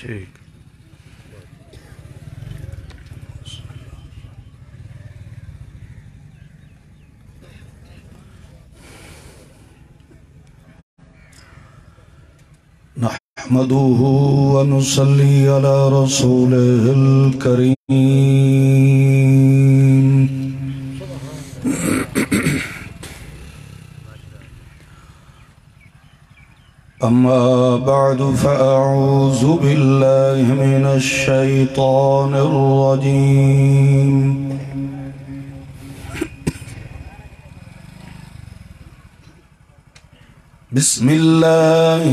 ٹھیک نحمده ونصلي على رسوله الكريم أما بعد فأعوذ بالله من الشيطان الرجيم بسم الله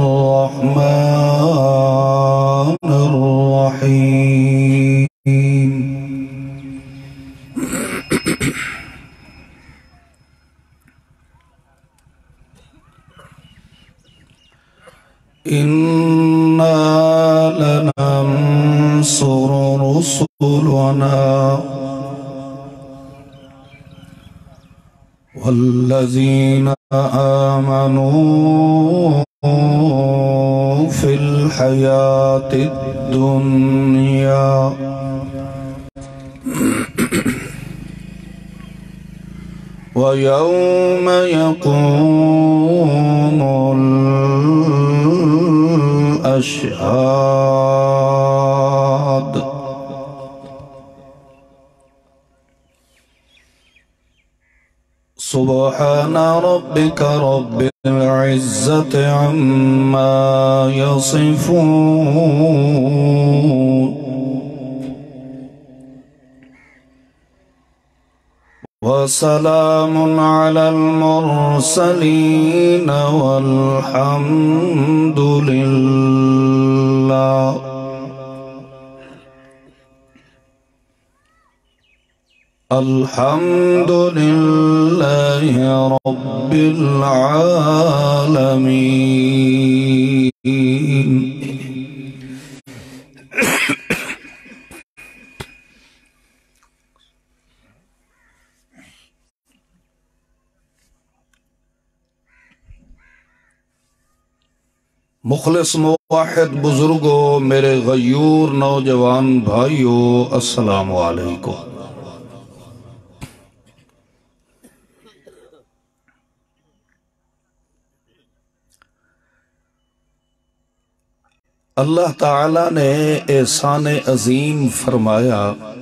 الرحمن الرحيم إنا لننصر رسلنا والذين آمنوا في الحياة الدنيا ويوم يقوم الأشهاد سبحان ربك رب العزة عما يصفون وسلام على المرسلين والحمد لله الحمد لله رب العالمين مخلص موحد بزرگوں، میرے غیور نوجوان بھائیوں، السلام علیکم۔ اللہ تعالی نے احسان عظیم فرمایا،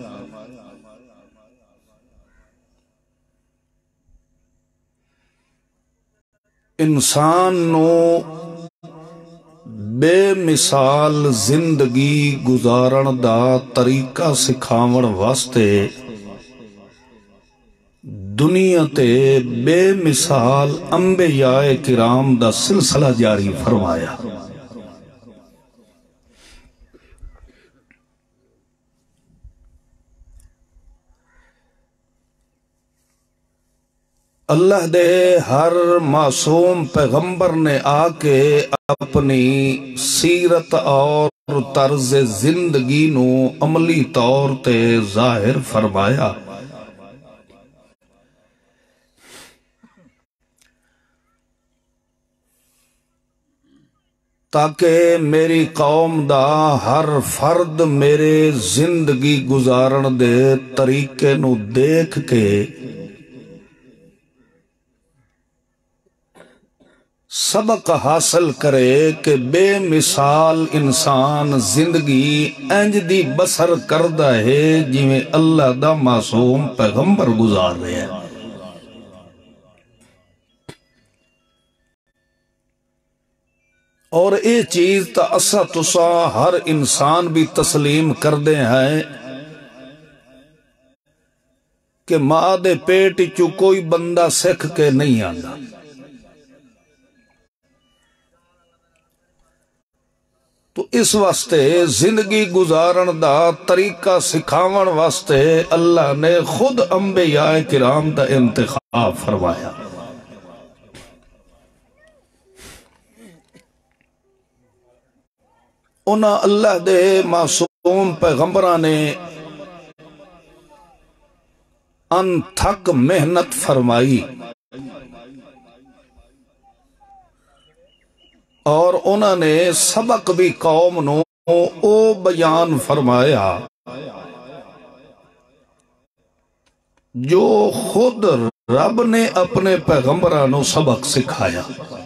انسان نو بے مثال زندگی گزارن دا طریقہ سکھاون واسطے دنیا تے بے مثال انبیاء کرام دا سلسلہ جاری فرمایا۔ اللہ دے ہر معصوم پیغمبر نے آ کے اپنی سیرت اور طرز زندگی نو عملی طور تے ظاہر فرمایا، تاکہ میری قوم دا ہر فرد میرے زندگی گزارن دے طریقے نو دیکھ کے سبق حاصل کرے کہ بے مثال انسان زندگی انج دی بسر کردہ ہے جویں اللہ دا معصوم پیغمبر گزار رہے ہیں۔ اور اے چیز تا اسا تسا ہر انسان بھی تسلیم کر دے ہیں کہ ماں دے پیٹ چو کوئی بندہ سکھ کے نہیں آندا، تو اس واسطے زندگی گزارن دا طریقہ سکھاون واسطے اللہ نے خود انبیاء کرام دا انتخاب فرمایا۔ انہاں اللہ دے معصوم پیغمبران نے انتھک محنت فرمائی اور انہوں نے سبق بھی قوم نو او بیان فرمایا جو خود رب نے اپنے پیغمبرانوں سبق سکھایا،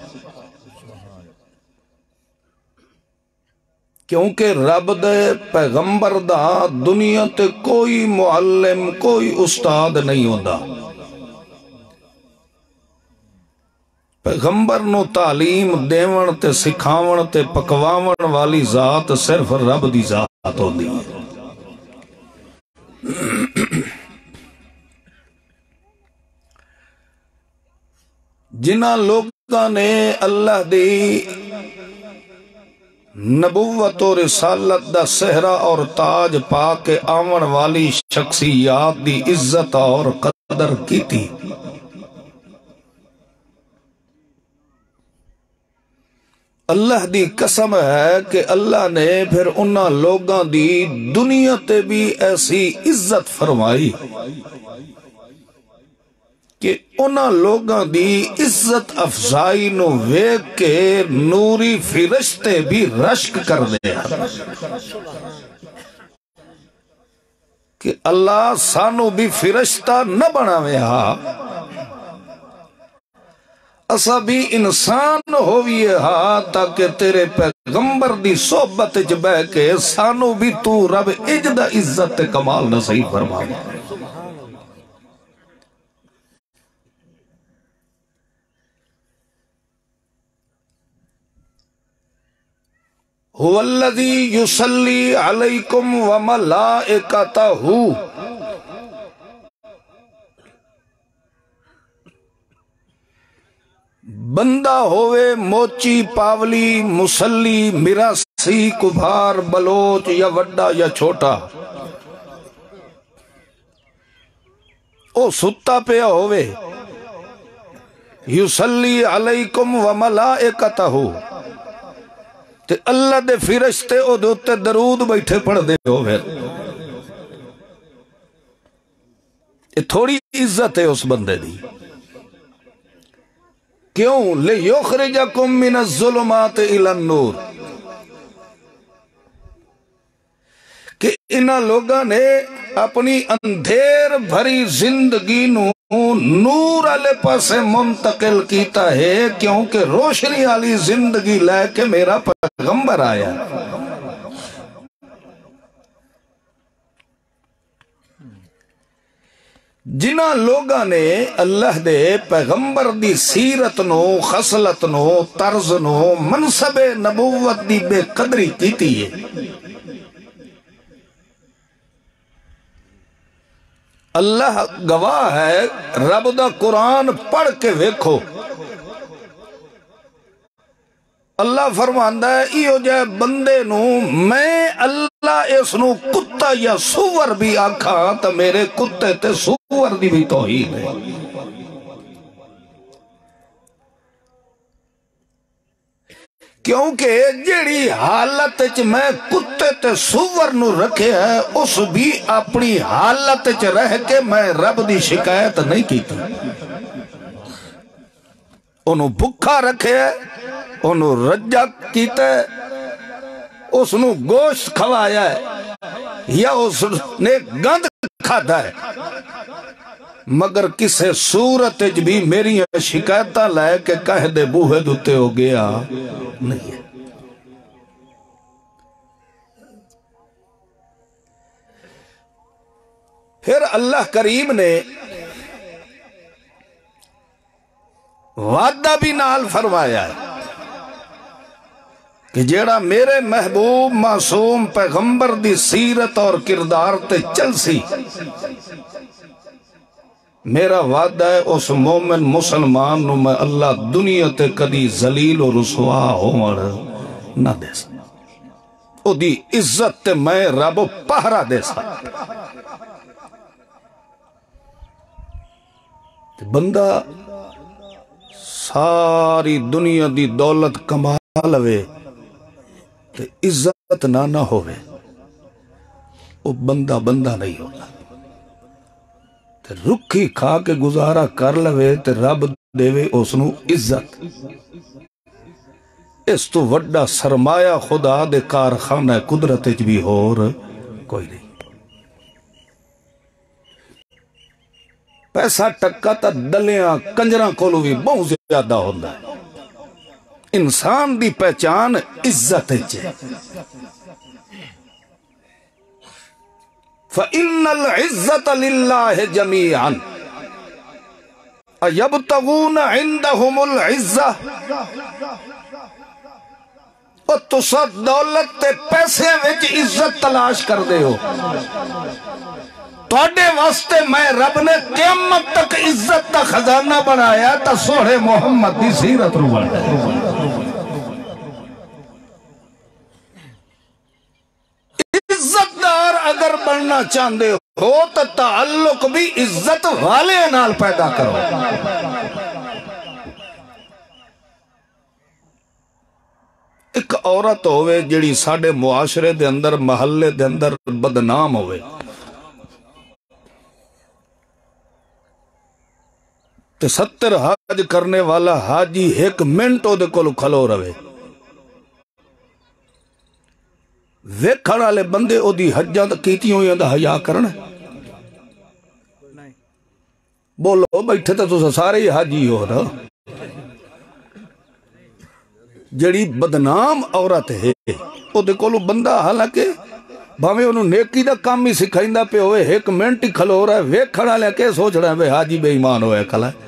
کیونکہ رب دے پیغمبر دا دنیا تے کوئی معلم کوئی استاد نہیں ہوندا۔ پیغمبر نو تعلیم دیون تے سکھاون تے پکواون والی ذات صرف رب دی ذات ہوندی ہے۔ جنہاں لوگاں نے اللہ دی نبوت و رسالت دا صحرا اور تاج پا کے آون والی شخصیات دی عزت اور قدر کی تھی، اللہ دی قسم ہے کہ اللہ نے پھر انہاں لوگاں دی دنیا تے بھی ایسی عزت فرمائی کہ انہاں لوگاں دی عزت افزائی نو ویکھ کے نوری فرشتے بھی رشک کر دے کہ اللہ سانو بھی فرشتہ نہ بناوے ہا، اسا بھی انسان ہوئیے ہا تاکہ تیرے پیغمبر دی صحبت وچ بہ کے سانو بھی تو رب اجدہ عزت کمال نصیب فرما۔ هو الذی یصلی علیکم وملائکتہ، بندہ ہوئے موچی پاولی مسلی مراسی کبھار بلوچ یا وڈا یا چھوٹا، او ستا پیا ہوئے یصلی علیکم وملائکتہ، تے اللہ دے فرشتے او دوتے درود بیٹھے پڑھ دے ہوئے، یہ تھوڑی عزت ہے اس بندے دی۔ کیوں؟ لِيُخْرِجَكُم مِّنَ الظُّلُمَاتِ إِلَى النُّورِ، کہ انہاں لوگاں نے اپنی اندھیر بھری زندگی نو نور والے پاسے منتقل کیتا ہے، کیونکہ روشنی والی زندگی لے کے میرا پیغمبر آیا۔ جنہاں لوگاں نے اللہ دے پیغمبر دی سیرت نو، خصلت نو، طرز نو، منصب نبوت دی بے قدری کیتی ہے، اللہ گواہ ہے، رب دا قرآن پڑھ کے ویکھو، اللہ فرماندا ہے ایو جے بندے نو میں اللہ اس نو کتا یا سور بھی آکھا تا میرے کتے تے سور دی بھی توہین ہے۔ کیونکہ جیڑی حالت چ میں کتے تے سور نو رکھے ہے اس بھی اپنی حالت چ رہ کے میں رب دی شکایت نہیں کیتی، انہوں بھکھا رکھے ہے، انہوں رجک کیتا ہے، اس نو گوشت کھوایا ہے یا اس نے گند کھاتا ہے، مگر کسے صورت بھی میری شکایتہ لائے کہ کہہ دے بوہے دوتے ہو گیا نہیں ہے۔ پھر اللہ کریم نے وعدہ بھی نال فرمایا ہے کہ جیڑا میرے محبوب معصوم پیغمبر دی سیرت اور کردار تے چل سی، میرا وعدہ ہے اس مومن مسلمان نو میں اللہ دنیا تے کدی ذلیل و رسوا ہون نہ دے سا، او دی عزت تے میں رب پہرا دے سا۔ بندہ ساری دنیا دی دولت کما لوے تے عزت نہ ہوئے، وہ بندہ نہیں ہوتا، تے رکھی کھا کے گزارا کر لوے تے رب دے اس نو عزت۔ اس تو وڈا سرمایہ خدا دے کارخانہ قدرت وچ بھی ہور کوئی نہیں۔ پیسہ ٹکا تا دلیاں کنجراں کولو بھی بہت زیادہ ہوتا ہے۔ انسان دی پہچان عزت ہے۔ فَإِنَّ الْعِزَّةَ لِلَّهِ جَمِيعًا أَيَبْتَغُونَ عِنْدَهُمُ الْعِزَّةَ۔ اور تسا دولت تے پیسے وچ عزت تلاش کر دے ہو، توڑے واسطے میں رب نے قیامت تک عزت دا خزانہ بنایا تا سوڑے محمد دی سیرت رو بنایا۔ عزت دار اگر بننا چاہندے ہو تو تعلق بھی عزت والے نال پیدا کرو۔ ایک عورت ہوئے جڑی ساڑے معاشرے دے اندر محلے دے اندر بدنام ہوئے، تے 70 حج کرنے والا حاجی ایک منٹ دے کولو کھلو رہے، ویکھن والے بندے او دی حجاں کیتیاں ہوئیاں دا حیا کرنا۔ بولو بیٹھے تے تساں سارے ہی حاجی ہو نا۔ جڑی بدنام عورت ہے او دے کولو بندہ حالانکہ بھاویں انہوں نیکی دا کام ہی سکھائندہ پہ ہوئے، ایک منٹ ہی کھلو رہا ہے، ویکھن والے کہ سوچ رہا ہے بے حاجی بے ایمان ہوئے کھلا ہے۔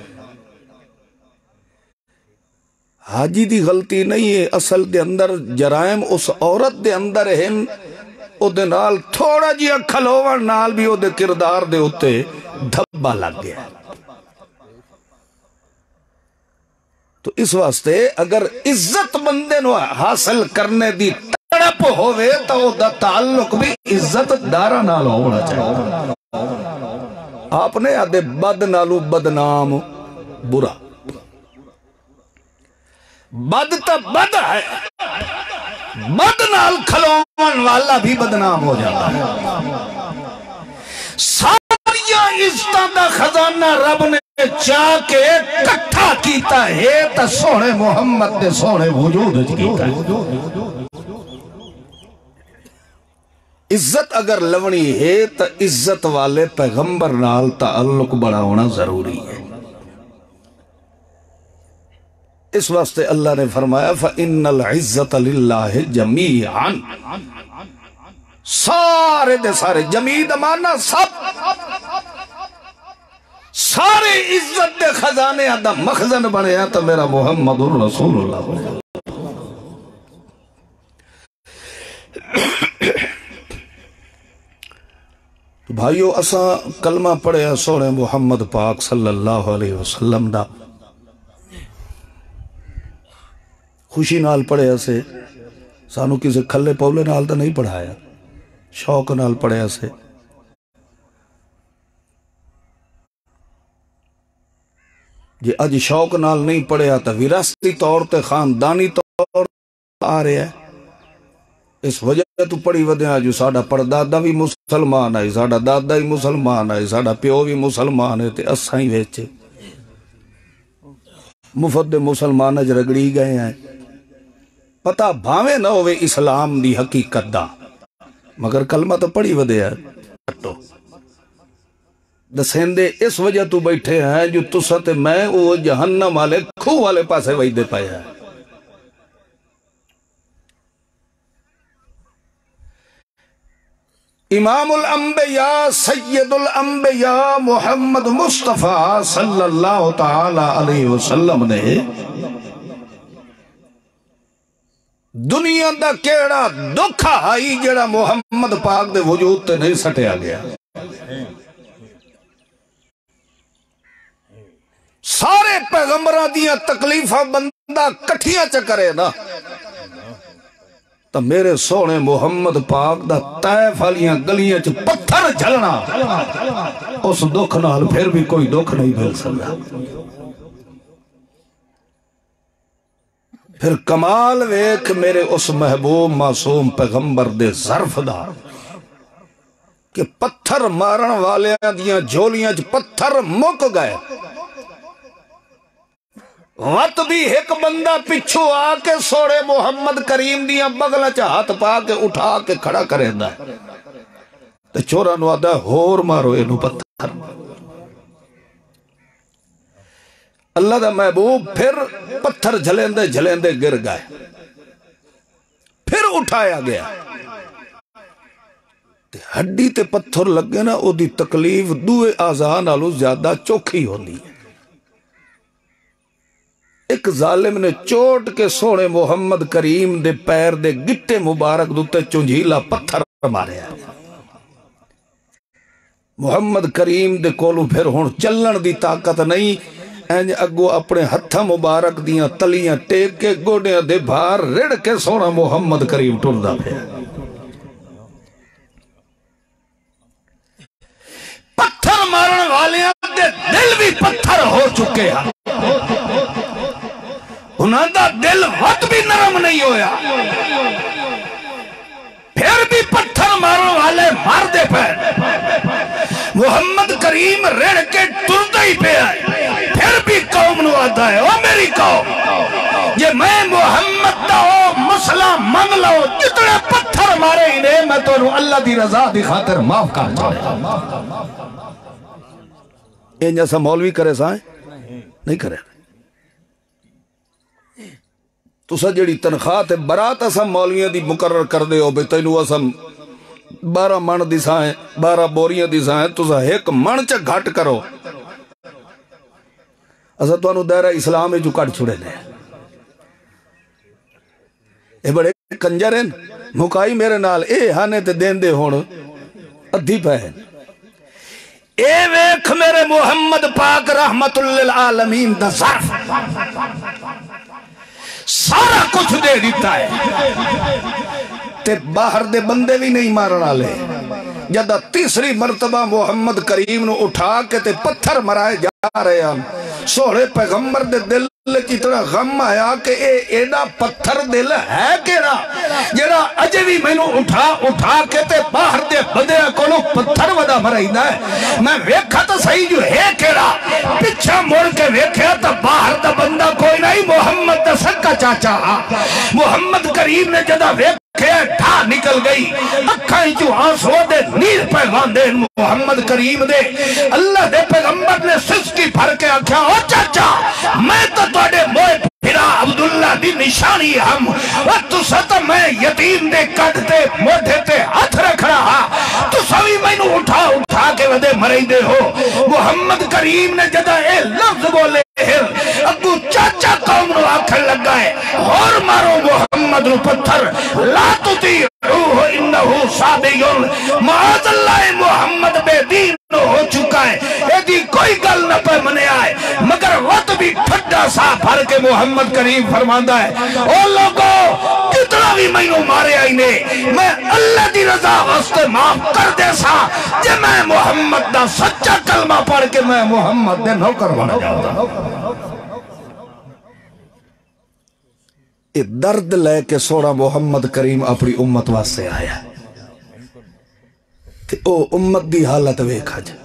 حاجی دی غلطی نہیں ہے، اصل دے اندر جرائم اس عورت دے اندر ہیں، او دے نال تھوڑا جی کھلوون نال بھی او دے کردار دے ہوتے دھبا لگ گیا۔ تو اس واسطے اگر عزت بندے نو حاصل کرنے دی تڑپ ہوئے تو او دا تعلق بھی عزت دارا نال ہونا چاہیے۔ آپ نے آدھے بد نالو بدنام برا، بد تا بد ہے، بد نال کھلوان والا بھی بدنام ہو جاتا ہے۔ ساریاں عزتاں دا خزانہ رب نے چاہ کے کٹھا کیتا ہے تا سونے محمد دے سونے وجود کیتا ہے۔ عزت اگر لونی ہے تا عزت والے پیغمبر نال تعلق بڑا ہونا ضروری ہے۔ اس واسطے اللہ نے فرمایا فَإِنَّ الْعِزَّةَ لِلَّهِ جَمِيعًا، سارے دے سارے، جمیع دمانا سب، سارے عزت دے خزانے آدھا مخزن بنے ہیں تو میرا محمد الرسول اللہ بنے۔ تو بھائیو اساں کلمہ پڑھے سونے محمد پاک صلی اللہ علیہ وسلم دا، خوشی نال پڑھے اسے، سانو کسے کھلے پولے نال تا نہیں پڑھایا، شوق نال پڑھے اسے۔ جی اج شوق نال نہیں پڑھیا تا وراثتی طور تے خاندانی طور آ رہے ہیں۔ اس وجہ تو پڑھی ودے آجو ساڑا پردادا بھی مسلمان ہے، ساڑا دادا ہی مسلمان ہے، ساڑا پیو بھی مسلمان ہے، تے اساں ہی ویچے مفت مسلمان اج رگڑی گئے ہیں۔ پتہ بھاویں نہ ہوئے اسلام دی حقیقت دا، مگر کلمہ تو پڑھی ودے ہے۔ دسیندے اس وجہ تو بیٹھے ہیں جو تسا تے میں وہ جہنم والے کھو والے پاسے ویدے پائے ہیں۔ امام الانبیاء سید الانبیاء محمد مصطفیٰ صلی اللہ تعالی علیہ وسلم نے دنیا دا کیڑا دکھا آئی جڑا محمد پاک دے وجود تے نہیں سٹیا گیا۔ سارے پیغمبران دیاں تکلیفہ بندہ کٹھیاں چکرے نا، تو میرے سونے محمد پاک دا طائف والیاں گلیاں چ پتھر جھلنا، اس دکھ نال پھر بھی کوئی دکھ نہیں مل سکتا۔ پھر کمال ویکھ میرے اس محبوب معصوم پیغمبر دے ظرف دا کہ پتھر مارن والیاں دیاں جھولیاں چ پتھر مک گئے، وقت بھی ایک بندہ پچھو آ کے سوڑے محمد کریم دیاں بغلہ چا ہاتھ پا کے اٹھا کے کھڑا کرے دا تے چورا نو آدھا ہور مارو اینو پتھر اللہ دا محبوب پھر پتھر جھلیندے جھلیندے گر گئے پھر اٹھایا گیا ہڈی تے پتھر لگے نا او دی تکلیف دوے آزان نالوں زیادہ چوکھی ہوندی ہے ایک ظالم نے چوٹ کے سونے محمد کریم دے پیر دے گٹے مبارک دوتے چنجھیلا پتھر مارے محمد کریم دے کولو پھر ہون چلن دی طاقت نہیں اینج اگو اپنے ہتھا مبارک دیاں تلیاں ٹیک کے گوڑیاں دے بھار رڑ کے سونا محمد کریم ٹردہ پھر پتھر مارن والیاں دے دل بھی پتھر ہو چکے ہیں انہاں دا دل وقت بھی نرم نہیں ہویا پھر بھی پتھر مارن والے مار دے پہ محمد کریم رڑ کے ٹردہ ہی پہ آئے پھر بھی قوم نو آتا ہے او میری قوم یہ میں محمد دا او مسئلہ منگ لو جتنے پتھر مارے انہیں میں تو اللہ دی رضا دی خاطر معاف کر چاہے این جیسا مولوی کرے سائیں نہیں کرے تو سا جڑی تنخواہ تے برات اسا مولویاں دی مقرر کر دے ہو بے تینو اسا 12 من دی سائیں 12 بوریاں دی سائیں تو سا ایک من چا گھٹ کرو اسا تو انو دائرہ اسلام ہے جو کٹ چھوڑے لے اے بڑے کنجر ہیں مکائی میرے نال اے ہانے تے دین دے ہون ادھی پہن اے ویکھ میرے محمد پاک رحمت للعالمین دا ظرف سارا کچھ دے دیتا ہے تے باہر دے بندے بھی نہیں مارنا لے جدہ تیسری مرتبہ محمد کریم نو اٹھا کے تے پتھر مرائے جا رہے ہیں سوڑے پیغمبر دے دل کتنا غم آیا کہ اے ایڈا پتھر دل ہے کیڑا جڑا اجے بھی میں نو اٹھا کے تے باہر دے بندے کولو پتھر ودا مرائینا ہے میں ویکھا تو صحیح جو ہے کیڑا پچھا موڑ کے ویکھیا تو باہر دا بندہ کوئی نہیں محمد دا سکا چاچا محمد کریم نے جدہ ویکھیا ڈھا نکل گئی اکھائیں جو آنسو دے نیر پیغان دے محمد کریم دے اللہ دے پیغمبر نے سسکی بھر کے آکھیا او چاچا میں تو توڑے موئے پھرا عبداللہ دی نشانی ہم تو ستا میں یتیم دے کٹتے موڑے تے ہاتھ رکھ رہا تو سوی میں نو اٹھا کے ودے مرائی دے ہو محمد کریم نے جدہ اے لفظ بولے ابو چاچا قوم نو آکھر لگا ہے اور مارو محمد نو پتھر لا تطیعوہ انہو صادیون معاذ اللہ محمد بے دین ہو چکا ہے ایدی کوئی گل نہ پہ منے آئے مگر وقت بھی ٹھڈا سا بھر کے محمد کریم فرماندہ ہے او لوگو کتنا بھی میں نو مارے آئینے میں اللہ دی رضا واسطے معاف کر دے سا جے میں محمد دا سچا کلمہ پڑھ کے میں محمد دے نوکر بنا جاتا درد لے کے سوڑا محمد کریم اپنی امت واسطے آیا تے او امت دی حالت ویکھا جا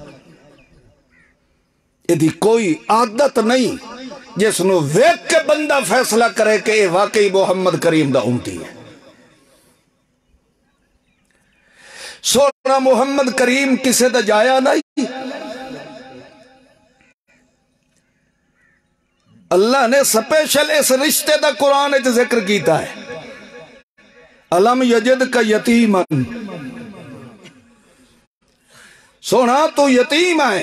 ایدی کوئی عادت نہیں جس نو ویک کے بندہ فیصلہ کرے کہ اے واقعی محمد کریم دا امتی ہے سوڑا محمد کریم کسے دا جایا نہیں اللہ نے سپیشل اس رشتے دا قرآن اچھ ذکر کیتا ہے علم یجد کا یتیمن سونا تو یتیم ہے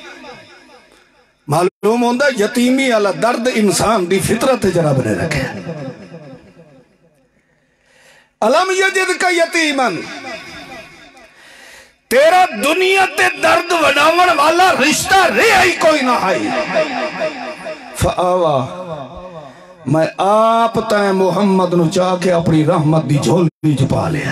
معلوم ہوندہ یتیمی اللہ درد انسان دی فطرت جراب نے رکھے علم یجد کا یتیمن تیرا دنیا تے درد وناون والا رشتہ رہی کوئی نہ آئی فآوا میں آپ تائیں محمد نو چاہ کے اپنی رحمت دی جھولی چھپا لیا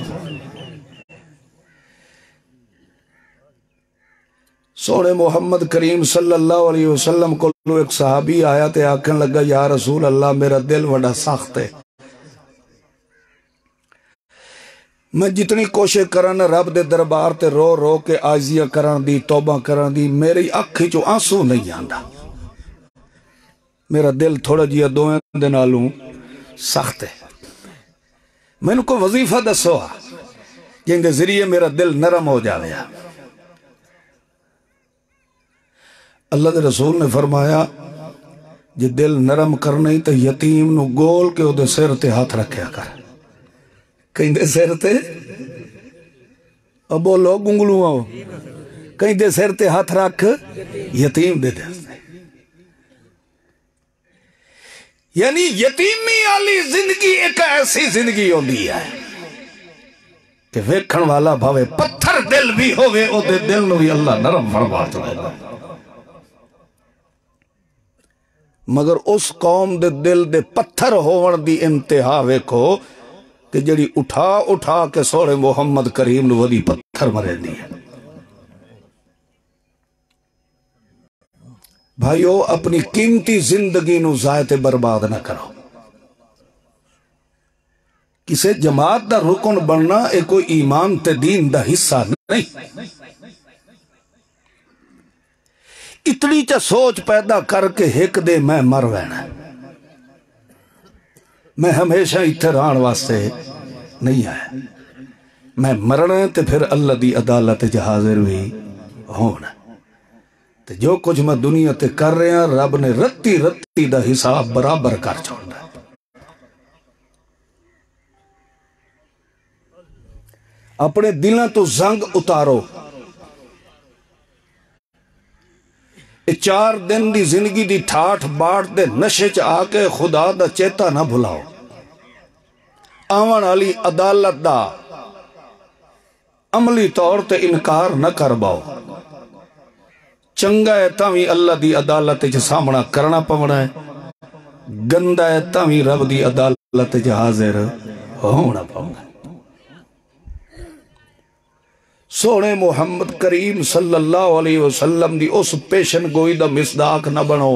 سونے محمد کریم صلی اللہ علیہ وسلم کو ایک صحابی آیا تے آکھن لگا یا رسول اللہ میرا دل وڈا سخت ہے میں جتنی کوشش کرن رب دے دربار تے رو رو کے عاجزیاں کرن دی توبہ کرن دی میری اکھی جو آنسو نہیں آندا میرا دل تھوڑا جیا دویں دے نالوں سخت ہے، میں نے کوئی وظیفہ دسو جن دے ذریعے میرا دل نرم ہو جاوے۔ اللہ دے رسول نے فرمایا جی دل نرم کرنے تو یتیم نو گول کے او دے سر تے ہاتھ رکھیا کر، کہیں دے سر تے اب بولو گنگلو آؤ، کہیں دے سر تے ہاتھ رکھ یتیم دے دے، یعنی یتیمی والی زندگی ایک ایسی زندگی ہوندی ہے کہ ویکھن والا بھاوے پتھر دل بھی ہوئے او دے دل نو بھی اللہ نرم فرما چڑھے گا، مگر اس قوم دے دل دے پتھر ہون دی انتہا ویکھو کہ جڑی اٹھا اٹھا کے سوڑے محمد کریم نو ودی پتھر مرے دی ہے۔ بھائیو اپنی قیمتی زندگی نو ضائع برباد نہ کرو، کسے جماعت دا رکن بننا ایک کوئی ایمان تے دین دا حصہ نہیں، اتنی چا سوچ پیدا کر کے ہک دے میں مر وینا، میں ہمیشہ اتھے رہن واسطے نہیں آیا، میں مرنا تے پھر اللہ دی عدالت حاضر ہوئی ہونا، تے جو کچھ میں دنیا تے کر رہے ہیں رب نے رتی رتی دا حساب برابر کر چھوڑنا ہے۔ اپنے دلوں تو زنگ اتارو، 4 دن دی زندگی دی ٹھاٹھ باٹ دے نشے چ آ کے خدا دا چیتا نہ بھلاؤ، آون والی عدالت دا عملی طور تے انکار نہ کر باؤ، چنگا ہے تاوی اللہ دی عدالت چ سامنا کرنا پونا ہے، گندا ہے تاوی رب دی عدالت چ حاضر ہونا پونا ہے۔ سونے محمد کریم صلی اللہ علیہ وسلم دی اس پیشن گوئی دا مصداق نہ بنو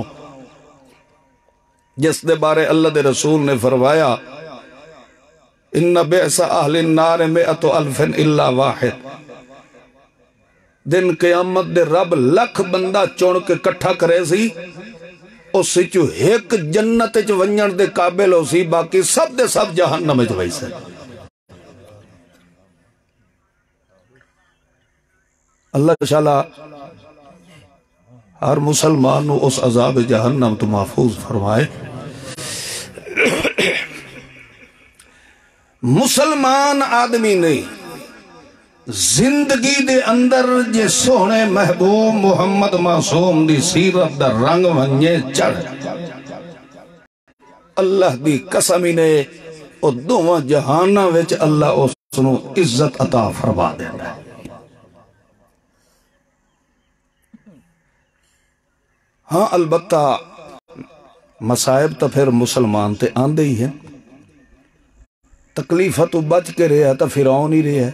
جس دے بارے اللہ دے رسول نے فرمایا ان بئس اہل النار 100,000 الا واحد، دن قیامت دے رب لکھ بندہ چون کے کٹھا کرے سی، اس سچو ایک جنت چ ونجن دے قابل ہو سی، باقی سب دے سب جہنم وچ ویسے۔ اللہ تعالیٰ ہر مسلمان نو اس عذاب جہنم تو محفوظ فرمائے۔ مسلمان آدمی نہیں زندگی دے اندر جے سونے محبوب محمد معصوم دی سیرت دا رنگ ونجے چڑھ، اللہ دی قسمی نے او دوواں جہانہ وچ اللہ اس نو عزت عطا فرما دینا ہے۔ ہاں البتہ مسائب تو پھر مسلمان تے آندے ہی ہیں، تکلیفہ تو بچ کے رہا تو فرعون ہی رہا ہے،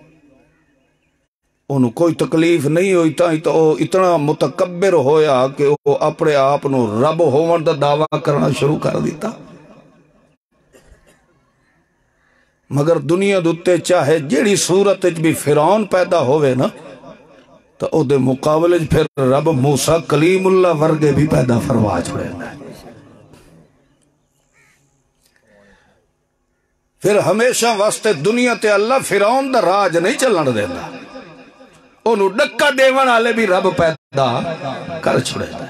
انہوں کوئی تکلیف نہیں ہوئی تو اتنا متکبر ہویا کہ وہ اپنے آپ نو رب ہون دا دعویٰ کرنا شروع کر دیتا، مگر دنیا دوتے چاہے جیڑی صورت بھی فرعون پیدا ہوئے نا تو او دے مقابلے پھر رب موسیٰ کلیم اللہ ورگے بھی پیدا فرما چھوڑے نا، پھر ہمیشہ واسطے دنیا تے اللہ فرعون دا راج نہیں چلن دینا، انہوں ڈکا دیوان آلے بھی رب پیدا کر چھوڑے نا۔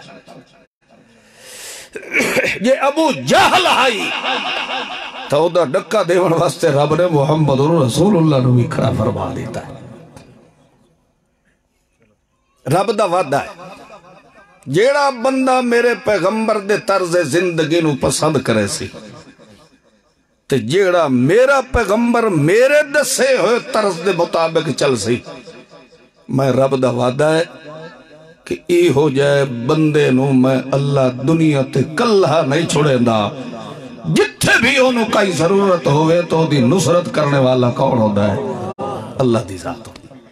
یہ ابو جہل آئی تو دا ڈکا دیوان واسطے رب نے محمد رسول اللہ نو بھی کھڑا فرما دیتا ہے۔ رب دا وعدہ ہے جیڑا بندہ میرے پیغمبر دے طرز زندگی نو پسند کرے سی تے جیڑا میرا پیغمبر میرے دسے ہوئے طرز دے مطابق چل سی، میں رب دا وعدہ ہے کہ ای ہو جائے بندے نو میں اللہ دنیا تے کلہ نہیں چھوڑے دا، جتھے بھی انہوں کئی ضرورت ہوئے تو دی نصرت کرنے والا کون ہوتا ہے؟ اللہ دی ذات۔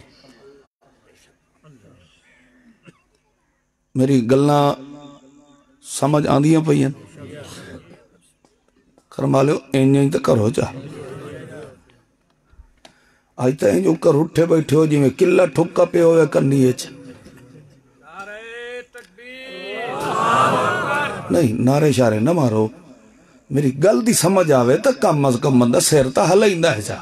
میری گلنا سمجھ آندیاں پئیں کرما لیو اینجیں تو کرو چاہ، آج تا اینجوں کر اٹھے بیٹھے ہو جی میں کلہ ٹھکا پہ ہوئے کرنی ہے نہیں نعرے شارے نہ مارو میری گل دی سمجھ آوے تا کم از کم بندہ سیر تا ہلائندہ ہے جا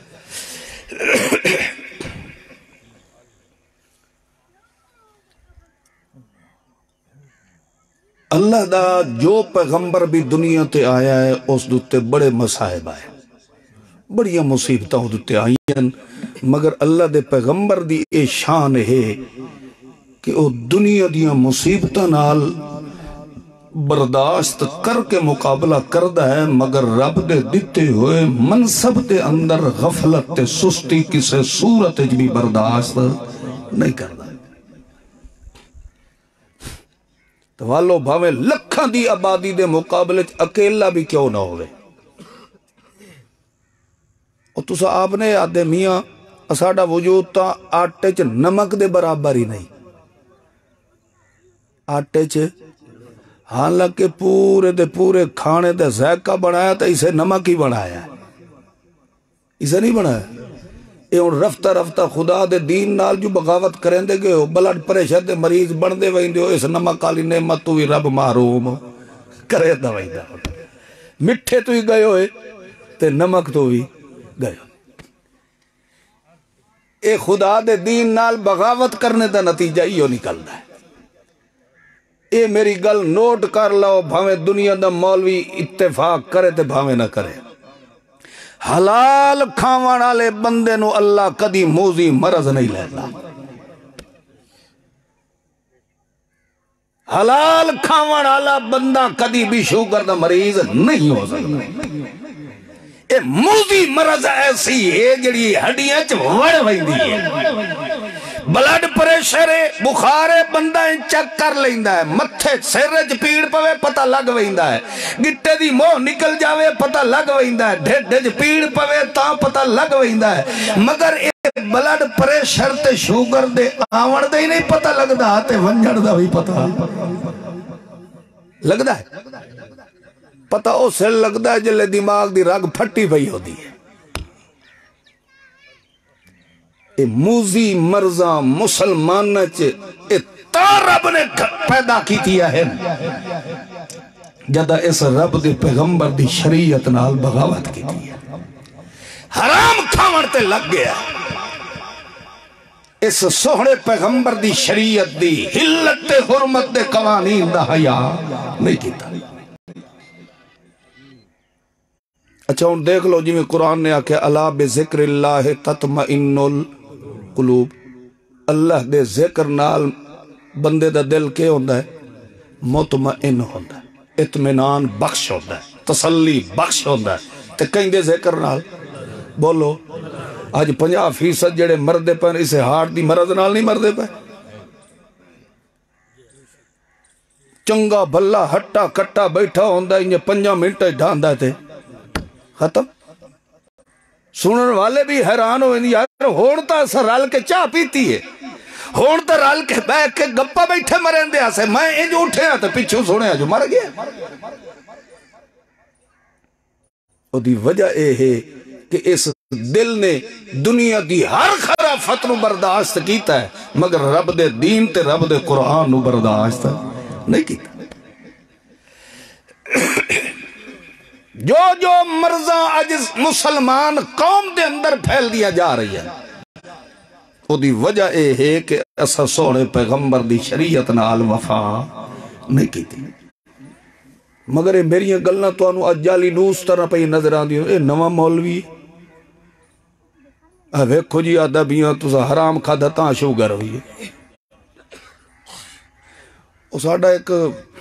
اللہ دا جو پیغمبر بھی دنیا تے آیا ہے اس دوتے بڑے مصائب آئے بڑیاں مصیبتاں دوتے آئیں مگر اللہ دے پیغمبر دی اے شان ہے کہ وہ دنیا دیاں مصیبتاں نال برداشت کر کے مقابلہ کردہ ہے مگر رب دے دیتے ہوئے منصب دے اندر غفلت تے سستی کسے صورت بھی برداشت نہیں کردہ تو والو بھاویں لکھاں دی آبادی دے مقابلے اکیلا بھی کیوں نہ ہوئے اور تسا آپ نے آدھے میاں اساڑا وجود تا آٹے چ نمک دے برابر ہی نہیں آٹے چ حالانکہ پورے دے پورے کھانے دے ذائقہ بنایا تا اسے نمک ہی بنایا ہے اسے نہیں بنایا یہ ان رفتہ رفتہ خدا دے دین نال جو بغاوت کریں دے گئے ہو بلڈ پریشر دے مریض بن دے وہیں دے ہو اس نمک آلی نعمت تو ہی رب محروم کرے دا وہیں دا مٹھے تو ہی گئے ہوئے تے نمک تو ہی گئے ہو اے خدا دے دین نال بغاوت کرنے دا نتیجہ ہی ہو نکل دا ہے اے میری گل نوٹ کر لو بھاویں دنیا دا مولوی اتفاق کرے تے بھاویں نہ کرے حلال کھاون والے بندے نو اللہ کدی موذی مرض نہیں لیتا حلال کھاون والا بندہ کدی بھی شوگر دا مریض نہیں ہو سکتا اے موذی مرض ایسی ہے جڑی ہڈیاں چ وڑ ویندی ہے بلڈ پریشر بخار بندہ چیک کر لیندا ہے متھے سر وچ پیڑ پوے پتہ لگ ویندا ہے گٹے دی موہ نکل جاوے پتہ لگ ویندا ہے ڈھڈ وچ پیڑ پوے تاں پتہ لگ ویندا ہے مگر اے بلڈ پریشر تے شوگر دے آون دے نہیں پتہ لگدا تے ونجھڑ دا بھی پتہ لگدا ہے پتہ اسے لگدا ہے جلے دماغ دی رگ پھٹی پئی ہوندی ہے اے موذی مرضاں مسلمان اے تا رب نے پیدا کی دیا ہے جدہ اس رب دے پیغمبر دی شریعت نال بغاوت کی دیا حرام کھاون تے لگ گیا اس سوہنے پیغمبر دی شریعت دی حلت تے حرمت دے قوانین دا حیا نہیں کیتا اچھا ان دیکھ لو جی میں قرآن نے آکھے اللہ بذکر اللہ تطمئن القلوب اللہ دے ذکر نال بندے دا دل کے ہوندہ ہے مطمئن ہوندہ ہے اطمینان بخش ہوندہ ہے تسلی بخش ہوندہ ہے تے کہیں دے ذکر نال بولو آج 50% جڑے مردے پر اسے ہارٹ دی مرض نال نہیں مردے پر چنگا بھلا ہٹا کٹا بیٹھا ہوندہ ہے انہیں 5 منٹ ڈھاندہ تے ختم سنن والے بھی حیران ہوئے یار ہونتا سا رال کے چاہ پیتی ہے ہونتا رال کے بیٹھ کے گپا بیٹھے مرین دیا سے میں انج اٹھے آتا پیچھو سونے آجو مر گیا اور دی وجہ اے ہے کہ اس دل نے دنیا دی ہر خرافت نو برداشت کیتا ہے مگر رب دے دین تے رب دے قرآن نو برداشت نہیں کیتا جو مرضاں اج مسلمان قوم دے اندر پھیل دیا جا رہی ہے وہ دی وجہ اے ہے کہ اسا سونے پیغمبر دی شریعت نال وفا نہیں کی تھی مگر اے میری گلنا تو انو اجالی نوس طرح پہ نظر آن دیو اے نواں مولوی ویکھو جی آدھا بیاں تو حرام کھا دھتاں شوگر ہوئی ہے اس آڈا ایک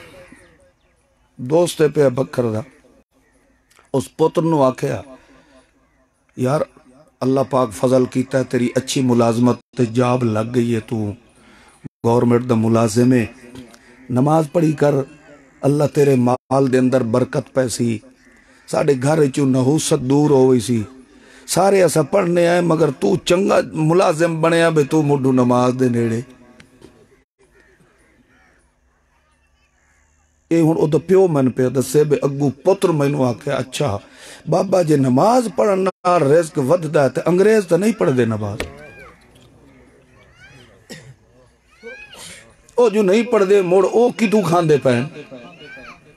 دوست پہ بکر دا اس پتر نو آکھیا یار اللہ پاک فضل کیتا ہے تیری اچھی ملازمت جاب لگ گئی ہے تو گورنمنٹ دا ملازم ہے نماز پڑھی کر اللہ تیرے مال دے اندر برکت پیسی ساڑھے گھر چو نحوست دور ہوئی سی سارے ایسا پڑھنے آئے مگر تو چنگا ملازم بنیا بے تو مڈو نماز دے نیڑے اے ہون او دا پیو من پہ دسے بے اگو پتر مینو آکھے اچھا بابا جے نماز پڑھنا رزق ودھدا ہے تے انگریز تا نہیں پڑھ دے نماز او جو نہیں پڑھ دے موڑ او کی تو کھان دے پہن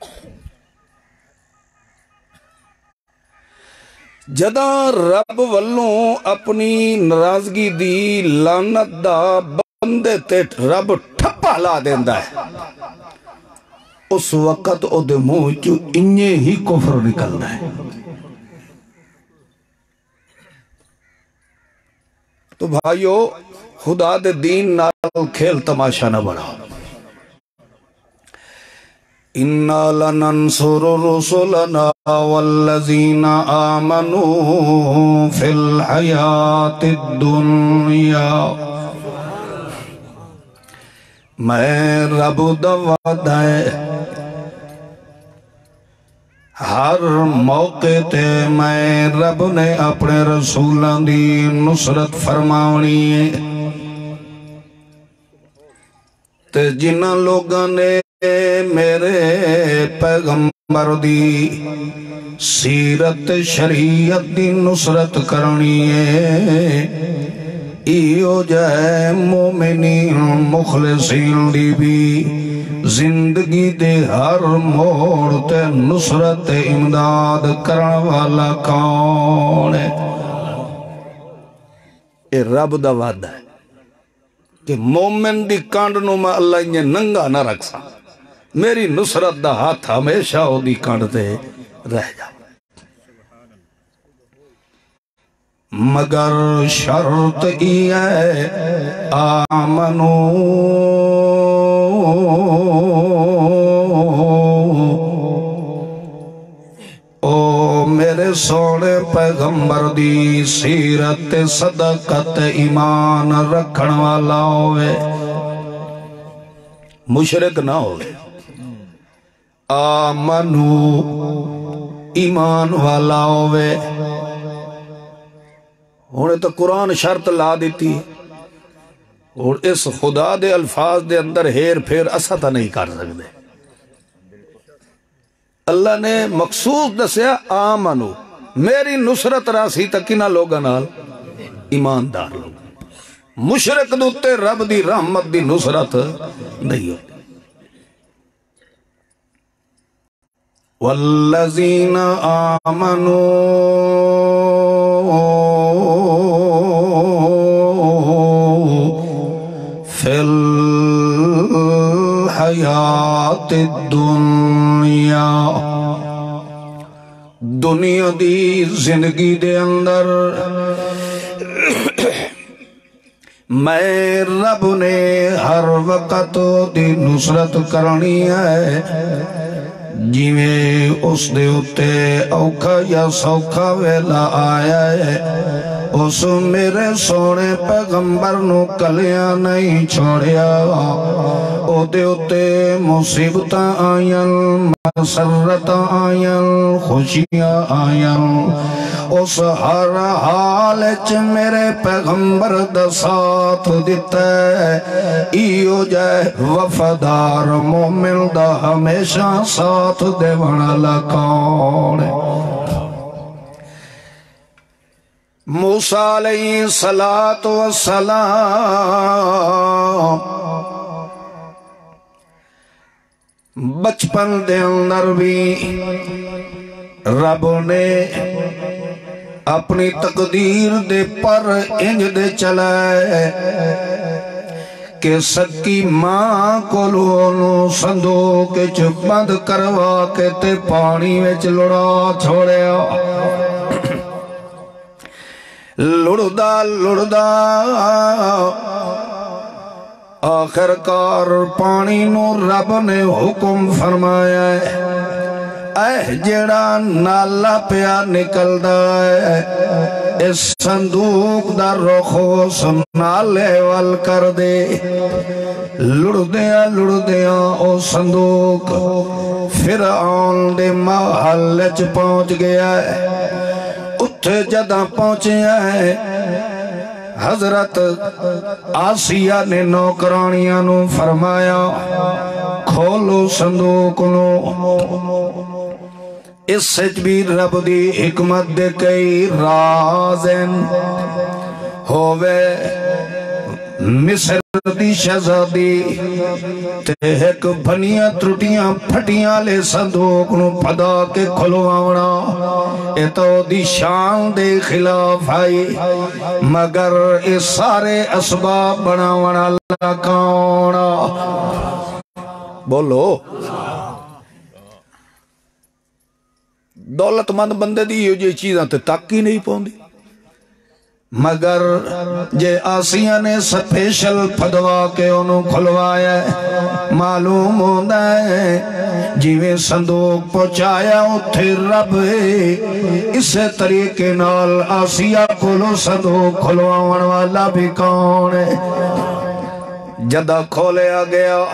جداں رب والوں اپنی ناراضگی دی لعنت دا بندے تے رب ٹھپا لا دیندا ہے، اس وقت او دے منہ چوں انجے ہی کفر نکلدا ہے۔ تو بھائیو خدا دے دین نال کھیل تماشا نہ بڑھاؤ۔ اِنَّا لَنَنْصُرُ رُسُلَنَا وَالَّذِينَ آمَنُوا فِي الْحَيَاةِ الدُّنْيَا۔ میں رب دا وعدہ ہے، ہر موقع تے میں رب نے اپنے رسولاں دی نصرت فرماونی ہے، تے جنہاں لوگاں نے میرے پیغمبر دی سیرت شریعت دی نصرت کرنی ہے، ایو جائے مومنین مخلصین دی بھی زندگی دے ہر موڑ تے نصرت امداد کرن والا کون ہے؟ اے رب دا وعدہ ہے کہ مومن دی کانڈ نو میں اللہ انہیں ننگا نہ رکھ سا، میری نصرت دا ہاتھ ہمیشہ ہو دی کانڈ تے رہ جا، مگر شرط ای ہے آمنو او میرے سوڑے پیغمبر دی سیرت صدقت ایمان رکھن والا ہوئے، مشرک نہ ہوئے، آمنو ایمان والا ہوئے۔ انہیں تو قرآن شرط لا دیتی ہے، اور اس خدا دے الفاظ دے اندر ہیر پھیر اسا تا نہیں کر سکتے۔ اللہ نے مخصوص دسیا آمنو، میری نصرت راسی تکینہ لوگا نال ایماندار لوگ، مشرک دوتے رب دی رحمت دی نصرت نہیں ہوتی۔ والذین آمنوا فی الحیات الدنیا، دنیا دی زندگی دے اندر میں رب نے ہر وقت دی نصرت کرنی ہے، جیویں اس دے اتے اوکھا یا سوکھا ویلا آیا ہے، اس میرے سونے پیغمبر نو کلیاں نہیں چھوڑیا، او دے اتے مصیبتاں آئین، مسرتاں آئین، خوشیاں آئین، اس ہر حالچ میرے پیغمبر دا ساتھ دیتا ہے، ایو جائے وفادار مومن دا ہمیشہ ساتھ دے والا کون ہے؟ موسیٰ علیہ السلام بچپن دے اندر بھی رب نے اپنی تقدیر دے پر انج دے چلائے کہ سکی ماں کو لونو صندوق چ بند کروا کے تے پانی وچ لڑا چھوڑیا، لڑدا لڑدا آخر کار پانی نو رب نے حکم فرمایا ہے، اے جڑا نالا پیا نکلدا ہے، اس صندوق دا رخ اس نالے وال کر دے۔ لڑدیاں لڑدیاں او صندوق فرعون دے محل چ پہنچ گیا ہے، اتھے جداں پہنچے ہیں حضرت آسیہ نے نوکرانیاں نو فرمایا کھولو صندوق نو، اس سچ بھی رب دی حکمت دے کئی رازن ہووے۔ مصر دی شہزادی تے ایک بھنیاں ترٹیاں پھٹیاں لے صندوق نو پھدا کے کھلواونا اے تو دی شان دے خلاف آئی مگر اے سارے اسباب بناونا اللہ کاؤنا بولو دولت مند بندے دی یہ چیزاں تے تک ہی نہیں پوندی مگر جے آسیہ نے سپیشل پھدوا کے انہوں کھلوایا ہے معلوم ہوندہ ہے جیویں صندوق پہنچایا اتھے رب اس طریقے نال آسیہ کھلو صندوق کھلواون والا بھی کون ہے جدہ کھولیا گیا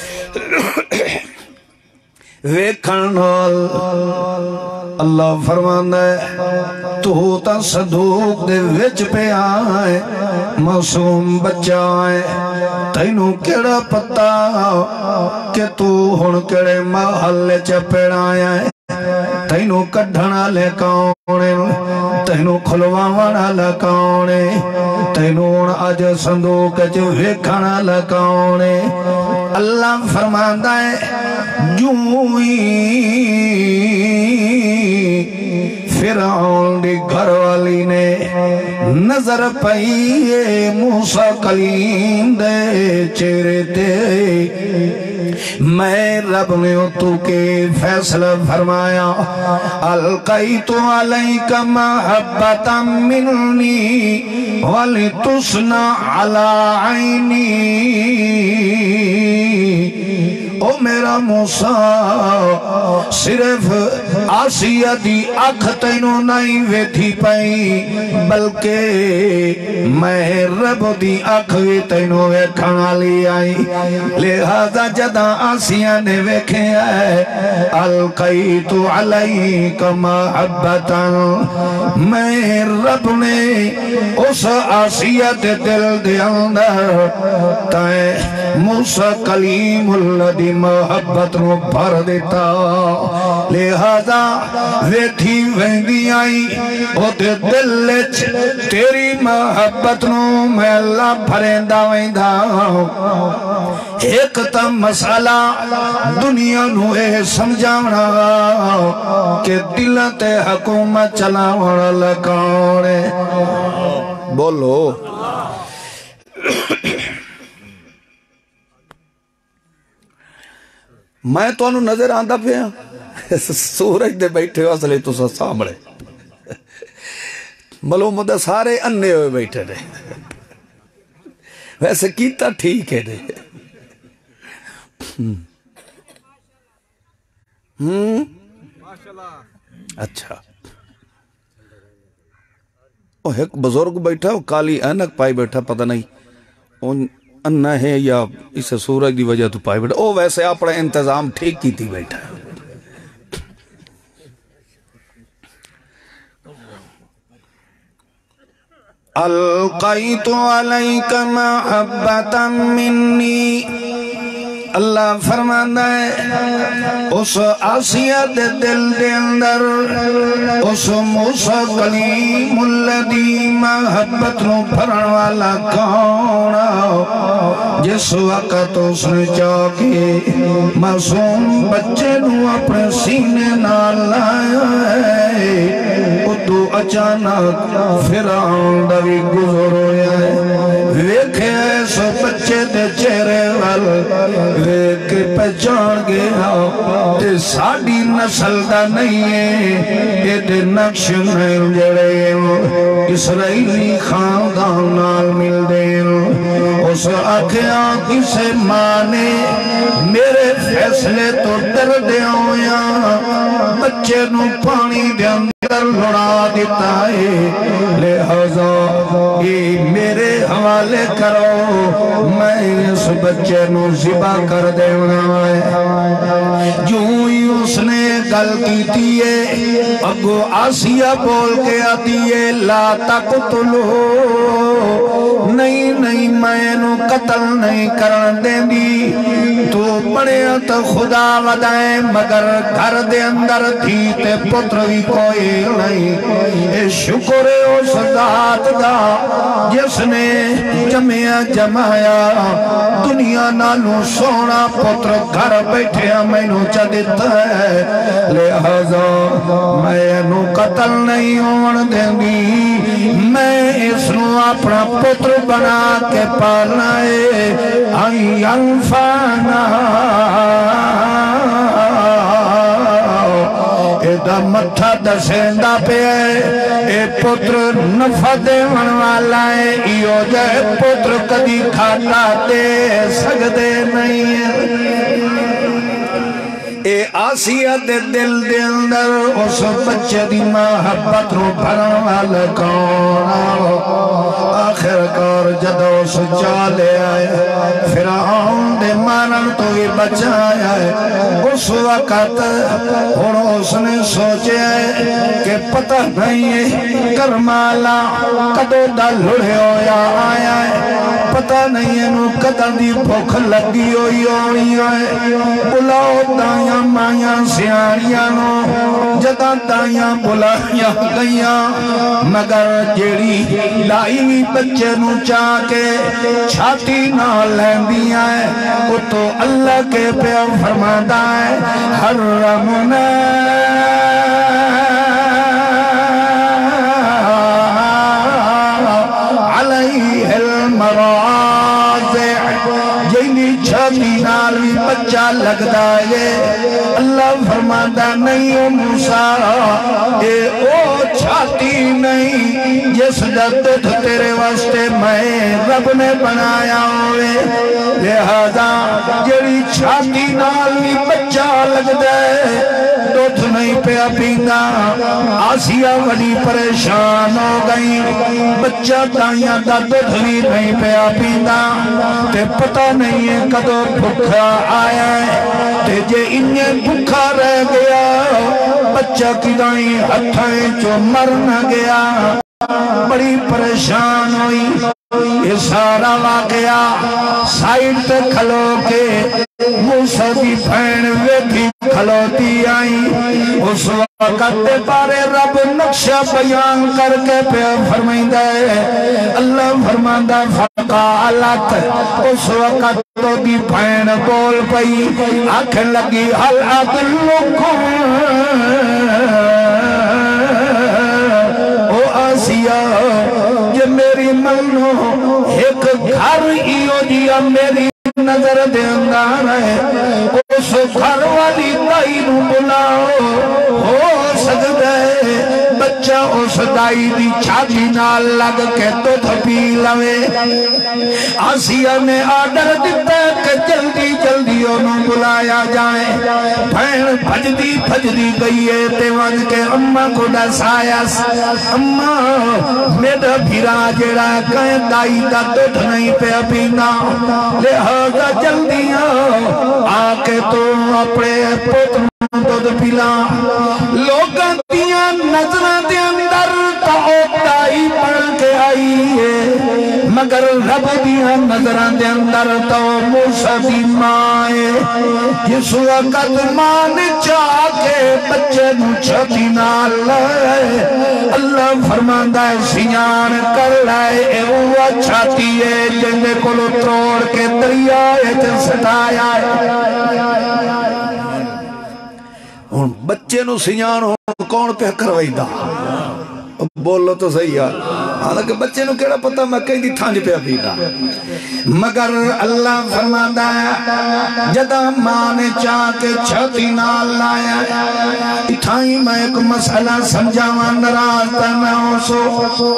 ویکھن نال اللہ فرماندہ ہے تو تا صندوق دے وچ پہ آئے معصوم بچہ آئے تینوں کیڑا پتا کہ تو ہن کیڑے محلے چپیڑ آیا ہے تینوں کڈھنا لے کاؤنے تینوں کھلوانا لے کاؤنے تینوں آج صندوق جو ویکھنا لے کاؤنے اللہ فرماندہ ہے جوئی فرعون دی گھر والی نے نظر پئیے موسیٰ کلیم دے چہرے تے میں رب نے تو کے فیصلہ فرمایا القیت علیک محبتا منی ولتصنع علی عینی او میرا موسیٰ صرف آسیہ دی اکھ تینوں نہیں ویتھی پئی بلکہ میں رب دی اکھ وی تینوں ویکھنا لی آئی لہذا جدہ آسیہ نے ویکھے آئے القیت علیک محبتا میں رب نے اس آسیہ دے دل دے اندر تائیں موسیٰ کلیم اللہ دی محبت نو بھر دیتا لہذا ویتھی ویندی آئی او دے دل تیری محبت نو میں اللہ بھریندہ ویندہ ایک تا مسئلہ دنیا نو اے سمجھاونا کہ دل تے حکومت چلاونا لکاونے بولو میں تو انہوں نظر آندہ پہ ہیں سورج دے بیٹھے ہو اصلے تو سا سامڑے ملو مدہ سارے اننے ہوئے بیٹھے رہے ویسے کیتا ٹھیک ہے رہے اچھا ایک بزرگ بیٹھا وہ کالی اینک پائی بیٹھا پتہ نہیں انہ ہے یا اسے سورج دی وجہ تو پائی بیٹھا او ویسے اپنا انتظام ٹھیک کی تھی بیٹھا القیت علیک محبتا منی اللہ فرماندہ ہے اس آسیہ دے دل دے اندر اس موسیٰ کلیم الذی محبت نو بھرن والا کون جس وقت اس نے چاہ کے معصوم بچے نو اپنے سینے نال لائے ادو اچانک فرعون دا بھی گزر ہویا ہے ویکھے سو بچے دے چہرے وال ویک پہچان گیا تے ساڑی نسل دا نہیں ہے یہ دے نقش نہیں جڑے اسرائیلی خاندان نال مل دین اس آکھیا کسے مانے میرے فیصلے تو ڈر دے ہویا بچے نو پانی دے اندر لڑا دیتا ہے لہذا یہ میرے حوالے کرو میں اس بچے نو ذبح کر دے جو ہی اس نے گل کی تیئے اگو آسیہ بول کے آتی ہے لا تقتلو نہیں نہیں میں نو قتل نہیں کرن دیں دی تو بڑے تو خدا ودائیں مگر گھر دے اندر تھی تے پتر بھی کوئی نہیں اے شکر اس ذات دا جس نے جمعہ جمایا دنیا نالو سونا پتر گھر بیٹھے میں نو چا دیتا ہے لہذا میں نو قتل نہیں ہون دیں گی میں اس نو اپنا پتر بنا کے پالنا ہے آئی انفانا ایدہ متھا دسیندہ پہ اے پتر نفع دے والا ہے ایو جائے پتر کدی کھاتا دے سکتے نہیں ہے اے آسیہ دے دل دے اندر اس بچے دی محبت رو بھرن والا کون آخر کار جدو اس چالے آئے فرعون دے مانن تو ہی بچایا ہے اس وقت اور اس نے سوچے کہ پتہ نہیں ہے کرمالا کدو دا لڑے ہویا آیا ہے پتہ نہیں ہے نو قدر دی بھوک لگی ہوئی ہونی ہے بلاؤ دائیاں مائیاں سیاریاں نو جدا دائیاں بلائیاں گئیاں مگر جیڑی لائی بچے نو چاہ کے چھاتی نہ لیندیاں ہے وہ تو اللہ کے پیار فرماتا ہے حرمنا علیہ المراضع جینی چھاتی نالی بچہ لگتا ہے اللہ فرماتا نہیں او موسیٰ اے او چھاتی نہیں جس دردت تیرے واسطے میں رب نے بنایا ہوئے لہذا جیڑی چھاتی نالی بچہ لگتا ہے دودھ نہیں پیا پینا آسیہ ولی پریشان ہو گئی بچہ دائیاں دا دودھ نہیں پیا پینا تے پتہ نہیں ہے کدو بھکھا آیا ہے تے جے انہیں بھکھا رہ گیا بچہ کی دائیں ہتھائیں جو مر نہ گیا بڑی پریشان ہوئی یہ سارا واقعہ سائیڈ تے کھلو کے موسیٰ دی بھین ویدھی کھلوتی آئی اس وقت پارے رب نقشہ بیان کر کے پہ فرمائندہ ہے اللہ فرماندہ فقالت اس وقت تو دی بھین بول پئی آنکھ لگی حل عدلکم او آسیہ یہ میری منو ایک گھر ایو دیا میری نظر دے اندار ہے اس گھر والی دائی نو بلاؤ ہو سکتا ہے بچہ اس دائی دی چھاتی نال لگ کے دودھ پی لوے آسیہ نے آڈر دیتا کہ جلدی جلدی انہوں بلایا جائے بھین بھج دی گئی ہے تیوان کے اممہ کو دسایا اممہ میرا بھیرا جڑا کہیں دائی دا دودھ نہیں پہ پینا لہذا جلدی آکے تو اپنے پتر دودھ پلا لوگاں دیاں نظرہ دے اندر دائی پڑھ کے آئی ہے مگر رب دیاں نظرہ دے اندر تو موسیٰ دی مائے جس وقت ماں نے چاہ کے بچے نو چھتی نال لائے اللہ فرماندہ ہے سیان کر لائے اے وہ چھاتی ہے جنگے کو لو تروڑ کے دریا ہے سٹایا ہے بچے نو سیان ہوں کون پہ کروائی دا بولو تو صحیح ہے حالانکہ بچے نو کیڑا پتہ میں کہیں دی تھانج پہ پیدا مگر اللہ فرماتا ہے جدا ماں نے چاہ کے چھتی نال لایا اتھائی میں ایک مسئلہ سمجھا نراز تا میں ہوں سو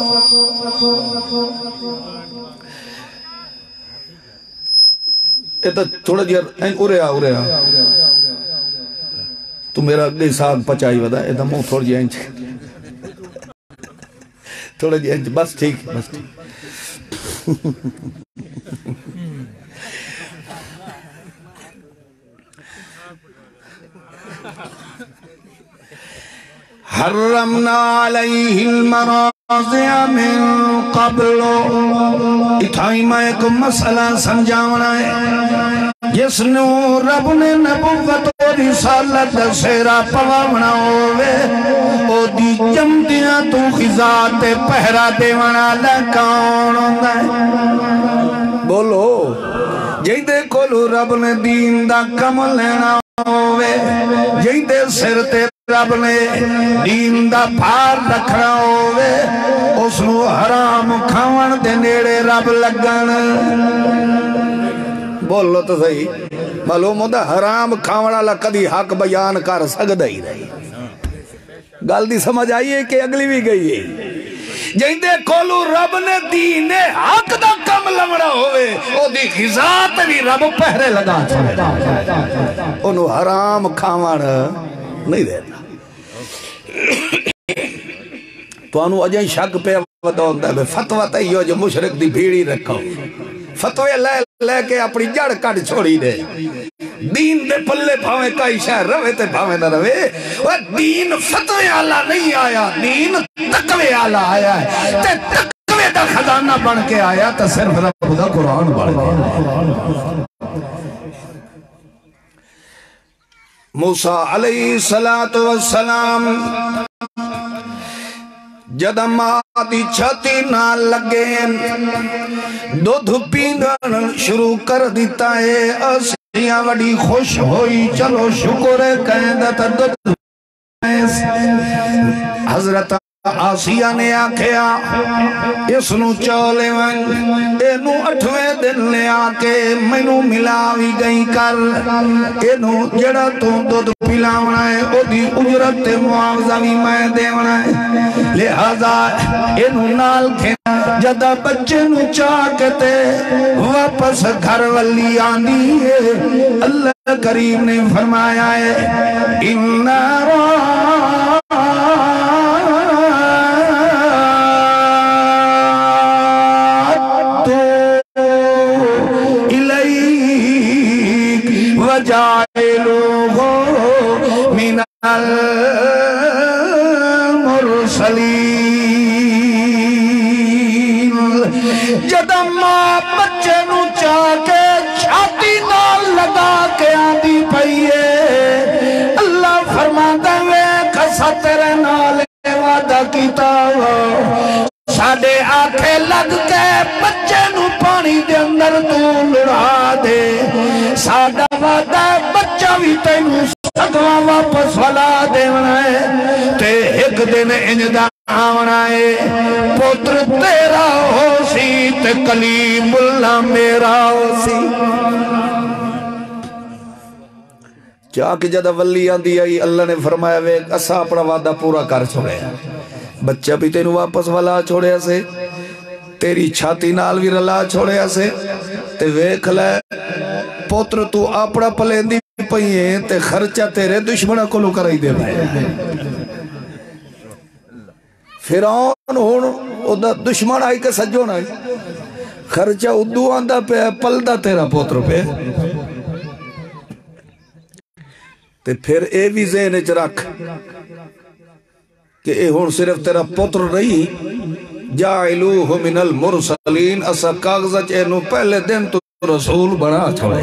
ایتا تھوڑا جیر اورے تو میرا اگلی ساگ پچائی ودا ایتا مو تھوڑ جی انچ تھوڑا جی انچ بس ٹھیک حرمنا علیہ المرا من قبل اتھائی میں ایک مسئلہ سمجھاونا ہے جس نو رب نے نبوت و رسالت سیرا پواونا ہوئے او دی جمدیاں تو خزات پہرا دیونا لکاؤن ہوندہ ہے بولو جیدے کولو رب نے دین دا کم لینا ہوئے جیدے سر تے رب نے دین دا بھار رکھنا ہوئے اس نو حرام کھاون دے نیڑے رب لگن بولو تو صحیح معلوم ہوتا حرام کھاون والا کدی حق بیان کر سکدا ہی رہی گل دی سمجھ آئی ہے کہ اگلی بھی گئی ہے جیندے کولو رب نے دین حق دا کم لمڑا ہوئے او دی خزات بھی رب پہرے لگا انہوں حرام کھاون نہیں دیتا تو انہوں اجائیں شک پہ ہوتا ہے فتوہ تیو جو مشرک دی بھیڑی رکھو فتوے لے کے اپنی جڑ کٹ چھوڑی دے دین دے پلے بھاویں کئی شہر روے تے بھاویں نہ روے وہ دین فتوے آلہ نہیں آیا دین تقوی آلہ آیا ہے تے تقوی دا خزانہ بن کے آیا تے صرف رب دا قرآن بڑھ گیا موسیٰ علیہ السلام جدم آدھی چھتی نہ لگیں دودھ پیندن شروع کر دیتا ہے اسیاں وڈی خوش ہوئی چلو شکر قیدت دودھ حضرت آسیہ نے آکھیا اس نو چولے ون اینو 8ویں دن لے آکے مینو ملاوی گئی کر اینو جڑا تو دودھ پلاونا ہے او دی اجرت معاوضہ بھی میں دیونا ہے لہذا اینو نال کھینا جدہ بچے نو چاکتے واپس گھر والی آندی ہے اللہ کریم نے فرمایا ہے اِنَّا جائلوہ من المرسلین جدم ماں بچے نو چاکے چھاتی نال لگا کے آدھی پئیے اللہ فرماتا ہے کسا تیرے نال وعدہ کیتا ساڑے آنکھیں لگ کے بچے نو پانی دے اندر تو لڑا دے ساڑا وعدہ بچہ بھی تینو سگواں واپس والا دے منائے تے ایک دن انجدہ آمنائے پتر تیرا ہو سی تے کلیم اللہ میرا ہو سی چاک جدہ ولی آندی آئی اللہ نے فرمایا وے اسا اپنا وعدہ پورا کر چھوڑے بچہ بھی تینو واپس والا چھوڑے سے تیری چھاتی نال بھی رلا چھوڑے سے تے ویکھ لے پوتر تو اپنا پلیندی پئیے تے خرچہ تیرے دشمنہ کو لو کرائی دے بھائی فرعون ہون دشمن آئی کے سجون آئی خرچہ ادو آندہ پہ پلدہ تیرا پوتر پہ تے پھر اے بھی ذہن چ رکھ کہ اے ہون صرف تیرا پتر نہیں جائلوہ من المرسلین اسا کاغذت اینو پہلے دن تو رسول بنا چھوڑے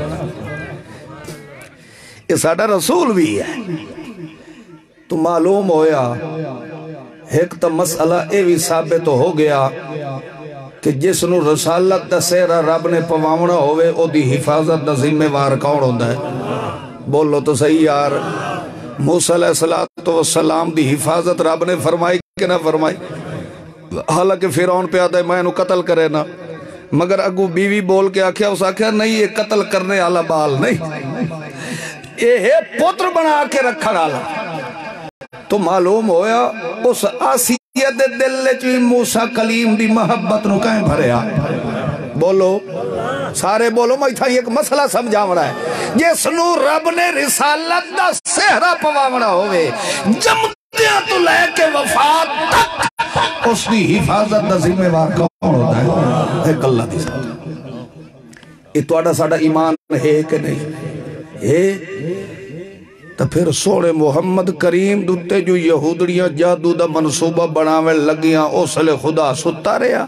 یہ ساڑا رسول بھی ہے تو معلوم ہویا ایک تا مسئلہ اے بھی ثابت ہو گیا کہ جس نو رسالت دا سیرہ رب نے پواونا ہوئے او دی حفاظت دا ذمہ وار کون ہوندہ ہے بولو تو صحیح یار موسیٰ علیہ السلام دی حفاظت رب نے فرمائی کہ نہ فرمائی حالانکہ فرعون پہ آتا ہے میں انہوں قتل کرے نا مگر اگو بیوی بول کے آکھیا اس آکھیا نہیں یہ قتل کرنے والا بال نہیں یہ ہے پتر بنا کے رکھا ڈالا تو معلوم ہویا اس آسیہ دے دل چوی موسیٰ کلیم دی محبت نو کہیں بھریا بولو سارے بولو میں تھا ایک مسئلہ سمجھاونا ہے جس نو رب نے رسالت دا سہرہ پواونا ہوئے جمدیاں تو لے کے وفات تک اس دی حفاظت دا ذمہ وار کون ہوتا ہے ایک اللہ دی ساتھ یہ توڑا ساڑا ایمان ہے کہ نہیں ہے تو پھر سونے محمد کریم دوتے جو یہودڑیاں جادو دا منصوبہ بناوے لگیاں اس لئے خدا ستا رہا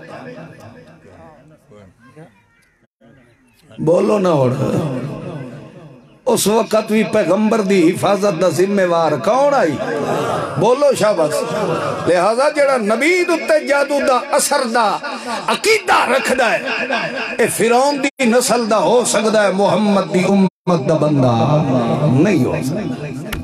بولو نہ ہو رہا اس وقت بھی پیغمبر دی حفاظت دا ذمہ وار کون آئی بولو شاباس لہذا جڑا نبی دوتے جادو دا اثر دا عقیدہ رکھ دا ہے اے فرعون دی نسل دا ہو سکتا ہے محمد دی امت دا بندہ نہیں ہو سکتا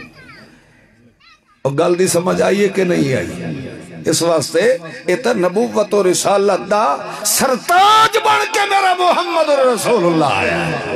اور گل دی سمجھ آئیے کہ نہیں آئی اس واسطے ایتا نبوت و رسالت دا سرتاج بن کے میرا محمد رسول اللہ آیا ہے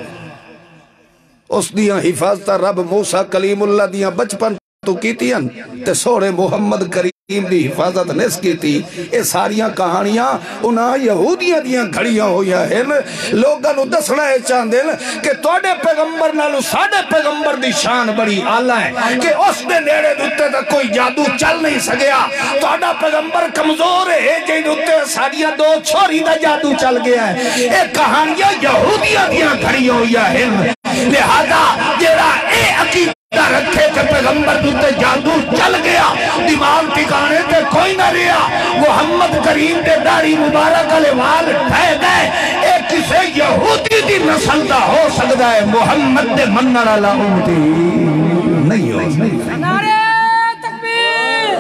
اس دیاں حفاظتہ رب موسیٰ کلیم اللہ دیاں بچپن تو کی تیاں تے سوڑے محمد کریم دی حفاظت نس کی تھی اے ساریاں کہانیاں انہاں یہودیاں دیاں گھڑیاں ہویا ہیں لوگاں نو دسنا ہے چاندے کہ توڑے پیغمبر نالو ساڑے پیغمبر دی شان بڑی آلہ ہے کہ اس نے نیڑے دوتے تا کوئی جادو چل نہیں سگیا توڑا پیغمبر کمزور ہے جی دوتے ساڑیاں دو چھوڑی دا جادو چل گیا ہے اے کہانیاں یہودیاں دیاں گھڑیاں ہویا ہیں لہذا جیڑا اے عقیدہ رکھے کہ پیغمبر دوتے جادو چل گیا دماغ ٹھکانے تے کوئی نہ رہا محمد کریم تے داڑھی مبارک علیہ وال ٹھائے گئے اے کسے یہودی دی نسل دا ہو سکتا ہے محمد دے منر اللہ امتی نہیں ہو سکتا نعرہ تکبیر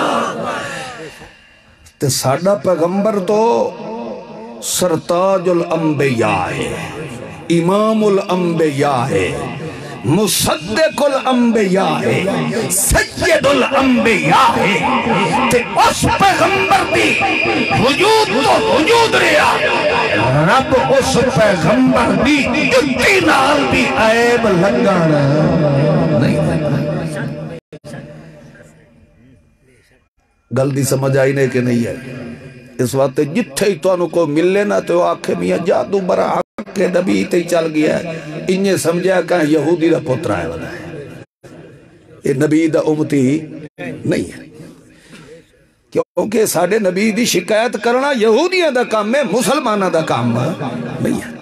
تے ساڑھا پیغمبر تو سرتاج الانبیاء ہے امام الانبیاء ہے مصدق الانبیاء ہے سید الانبیاء ہے تے اس پیغمبر دی وجود تو وجود رہا رب اس پیغمبر دی جتی نال بھی عیب لگانا نہیں گل دی سمجھ آئی نہیں کہ نہیں ہے اس وقت جتھے ہی تو انہوں کو ملے نا تو آنکھیں میاں جادو برا حق کے نبی تے چل گیا ہے انہیں سمجھا کہاں یہودی دا پترہ ہے بنا ہے یہ نبی دا امتی نہیں ہے کیونکہ ساڑھے نبی دی شکایت کرنا یہودیاں دا کام ہے مسلمانہ دا کام نہیں ہے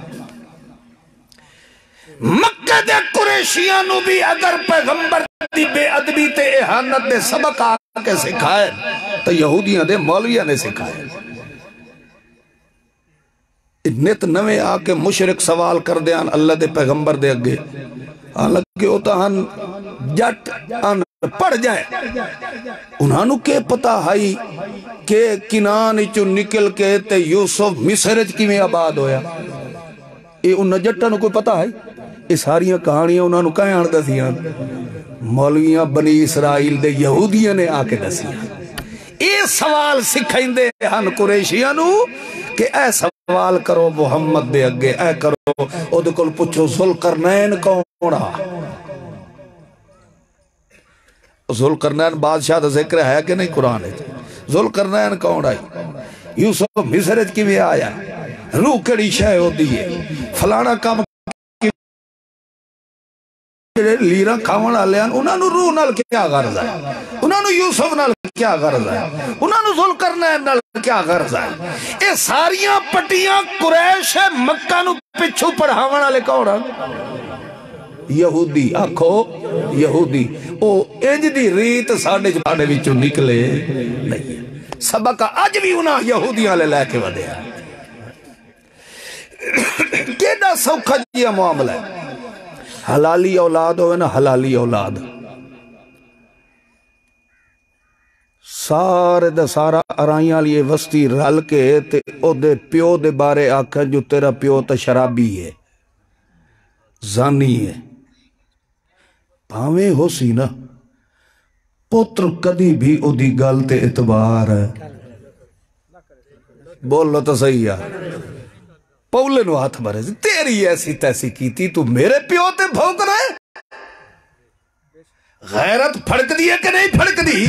مکہ دے قریشیاں نو بھی اگر پیغمبر دی بے ادبی تے احانت دے سبق آکے سکھائے تو یہودیاں دے مولویاں نے سکھائے نت نوے آکے مشرک سوال کر دیان اللہ دے پیغمبر دے اگے حالانکہ ہوتا ہن جٹ ان پڑھ جائے انہوں کے پتا ہائی کہ کنان چو نکل کے تے یوسف مصرج کی میں آباد ہویا یہ ان جٹانوں کوئی پتا ہے یہ ساریاں کہانیاں انہوں نے کہیں آن دسیاں مولویاں بنی اسرائیل دے یہودیاں نے آکے دسیاں یہ سوال سکھائیں دے ہن قریشیاں نو کہ اے سوال کرو محمد دے اگے اے کرو او دے کل پچھو ذوالقرنین کون رہا ذوالقرنین بادشاہ دا ذکر ہے کہ نہیں قرآن ہے ذوالقرنین کون رہا یوسف مصرج کی بھی آیا روح کڑی شے ہو دیئے فلانا کام لیرہ کھاون آلیان انہاں نو روح نال کیا غرض ہے انہاں نو یوسف نال کیا غرض ہے انہاں نو ذوالقرنین نال کیا غرض ہے اے ساریاں پٹیاں قریش مکہ نو پچھو پڑھاون آلے کون یہودی آکھو یہودی او انج دی ریت ساڑھے جبانے وچوں نکلے نہیں سبقہ آج بھی انہاں یہودیاں لے لے کے ودے ہیں کیڑا سوکھا جیا معاملہ ہے حلالی اولاد ہوئے نا حلالی اولاد سارے دا سارا ارائیاں لیے وستی رل کے تے او دے پیو دے بارے آکھا جو تیرا پیو تا شرابی ہے زانی ہے پاویں ہو سی نا پتر کدی بھی او دی گل تے اعتبار ہے بول لو تو صحیح ہے پولے نو ہاتھ بھرے تیری ایسی تیسی کی تھی تو میرے پیو تے بھوک رہے غیرت پھڑک دی ہے کہ نہیں پھڑک دی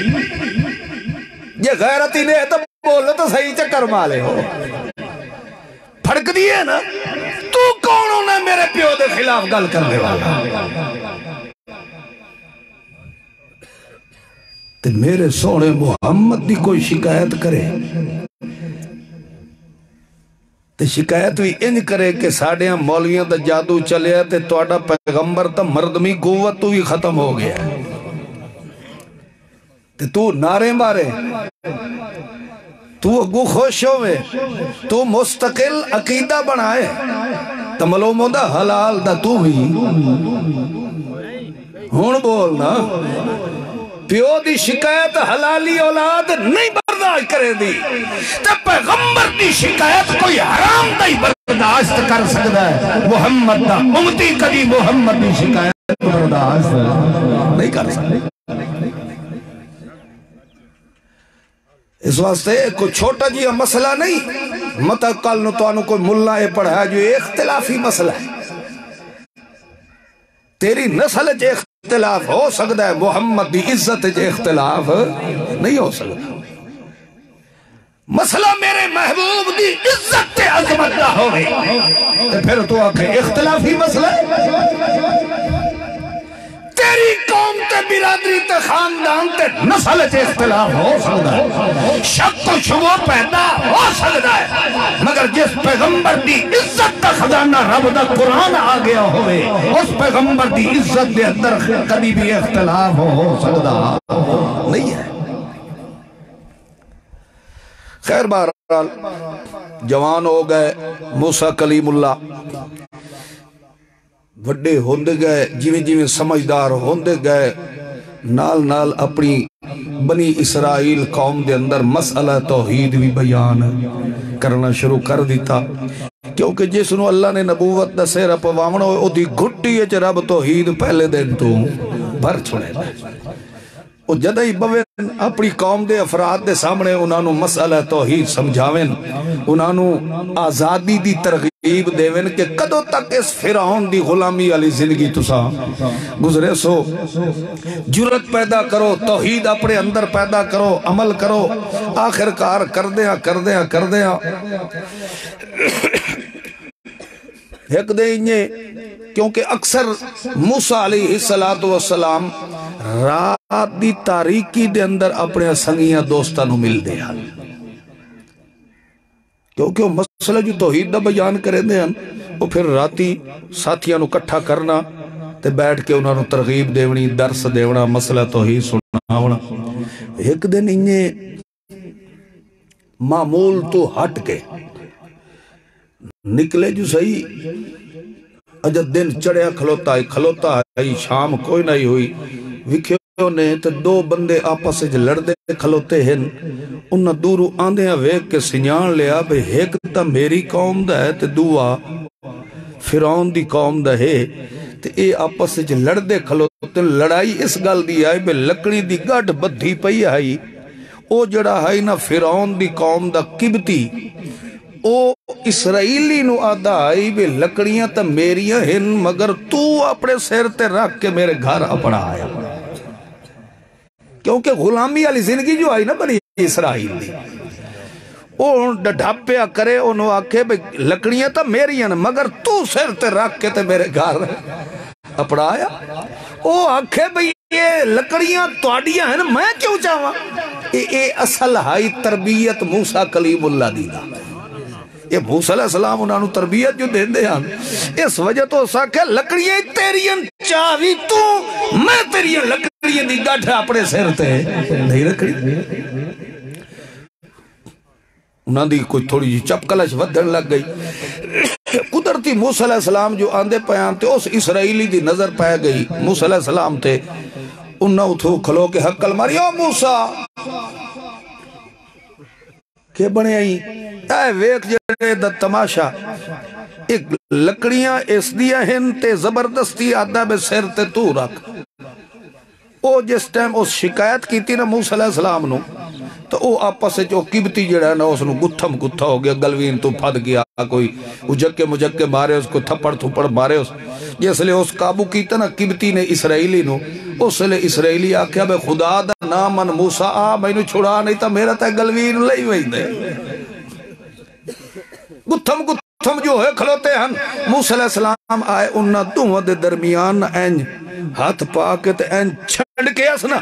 یہ غیرت ہی نہیں تو بولو تو صحیح چکر مالے ہو پھڑک دی ہے نا تو کون ہونا میرے پیو دے خلاف گل کرنے والا تے میرے سونے محمد دی کوئی شکایت کرے تے شکایت بھی انج کرے کہ ساڑیاں مولویاں دا جادو چلیا تے توڑا پیغمبر تا مردمی قوت تو بھی ختم ہو گیا تے تو نعرے مارے تو اگو خوش ہوئے تو مستقل عقیدہ بنائے تا ملوموں دا حلال دا تو بھی ہون بولنا پیو دی شکایت حلالی اولاد نہیں برداشت کرے دی تے پیغمبر دی شکایت کوئی حرام نہیں برداشت کر سکتا ہے محمد دا امتی کدی محمد دی شکایت برداشت نہیں کر سکتا اس واسطے کوئی چھوٹا جی مسئلہ نہیں مطا کل نو تو آنو کوئی ملہ پڑھا ہے جو اختلافی مسئلہ ہے تیری نسل جے اختلاف ہو سکتا ہے محمد دی عزت جے اختلاف نہیں ہو سکتا مسئلہ میرے محبوب دی عزت تے عظمت نہ ہوئے پھر تو آکھے اختلافی مسئلہ تیری قوم تے برادری تے خاندان تے نسل تے اختلاف ہو سکتا ہے شک و شبہ پیدا ہو سکتا ہے مگر جس پیغمبر دی عزت تا خزانہ رب دا قرآن آ گیا ہوئے اس پیغمبر دی عزت دے اندر کبھی بھی اختلاف ہو سکتا نہیں ہے خیر بہرحال جوان ہو گئے موسیٰ کلیم اللہ وڈے ہوندے گئے جیویں سمجھدار ہوندے گئے نال نال اپنی بنی اسرائیل قوم دے اندر مسئلہ توحید بھی بیان کرنا شروع کر دیتا کیونکہ جس نو اللہ نے نبوت دا سیرہ پوامنا ہوئے او دی گھٹی ہے رب توحید پہلے دن تو بھر چھوڑے وہ جدہی بوین اپنی قوم دے افراد دے سامنے انہوں مسئلہ توحید سمجھاویں انہوں آزادی دی ترغیب دیویں کہ کدو تک اس فرعون دی غلامی علی زندگی تسا گزرے سو جرت پیدا کرو توحید اپنے اندر پیدا کرو عمل کرو آخرکار کر دیاں ایک دے انہیں کیونکہ اکثر موسیٰ علیہ السلام رات دی تاریکی دے اندر اپنے سنگیاں دوستانوں مل دے ہیں کیونکہ وہ مسئلہ جو توحید دا بیان کرے دے ہیں وہ پھر راتی ساتھیاں نو کٹھا کرنا تے بیٹھ کے انہوں ترغیب دیونی درس دیونا مسئلہ توحید سناونا ایک دن انہیں معمول تو ہٹ کے نکلے جو صحیح اجد دن چڑھیا کھلوتا ہے شام کوئی نہیں ہوئی وکھیوں نے تو دو بندے آپس سے لڑ دے کھلوتے ہیں انہاں دورو آندھے ہیں ویک کے سنیان لیا بے ایک تا میری قوم دا ہے تو دعا فرعون دی قوم دا ہے تو اے آپس سے لڑ دے کھلوتے ہیں لڑائی اس گل دی آئی بے لکڑی دی گھٹ بدھی پئی آئی او جڑا ہے نا فرعون دی قوم دا کبتی او اسرائیلی نو آدھا آئی بے لکڑیاں تا میریاں ہیں مگر تو اپنے سیر تے رکھ کے میرے گھر اپنا آیا کیونکہ غلامی علی زندگی جو آئی نا بنی اسرائیل دی او ڈھاپیا کرے انہوں آکھے بے لکڑیاں تا میریاں مگر تو سیر تے رکھ کے تے میرے گھر اپنا آیا او آکھے بے یہ لکڑیاں توڑیاں ہیں میں کیوں چاہواں اے اصل ہائی تربیت موسیٰ کلیم اللہ دی دا یہ موسیٰ علیہ السلام انہوں نے تربیت جو دے دے ہیں اس وجہ تو ساکھے لکڑیاں تیریاں چاہوی تو میں تیریاں لکڑیاں دی گاٹھ اپنے سیر تے نہیں رکھڑی انہوں نے کوئی تھوڑی جی چپ کلش ودھن لگ گئی قدرتی موسیٰ علیہ السلام جو آندے پیان تے اس اسرائیلی دی نظر پائے گئی موسیٰ علیہ السلام تے انہوں اتھو کھلو کے حق کل ماری او موسیٰ کہ بنے آئی اے ویک جڑے دا تماشا ایک لکڑیاں اس دیا ہیں تے زبردستی آدھا بے سیر تے تو رکھ او جس ٹائم اس شکایت کی تھی نا موسیٰ علیہ السلام نو تو او آپس سے جو قبطی جڑا ہے نا اس نو گتھم گتھا ہو گیا گلوین تو پھد گیا کوئی اجکے مجکے مارے اس کو تھپڑ تھپڑ مارے اس جس لئے اس قابو کی تھا نا قبطی نے اسرائیلی نو اس لئے اسرائیلی آکھیا بے خدا دا نامن موسیٰ میں نو چھڑا نہیں تا میرا تا گلوین لئی وئی دے گتھم جو ہے کھلوتے ہیں موسیٰ علیہ السلام آئے انہا دوں دے درمیان اینج ہاتھ پاکت اینج چھڑ کے اسنا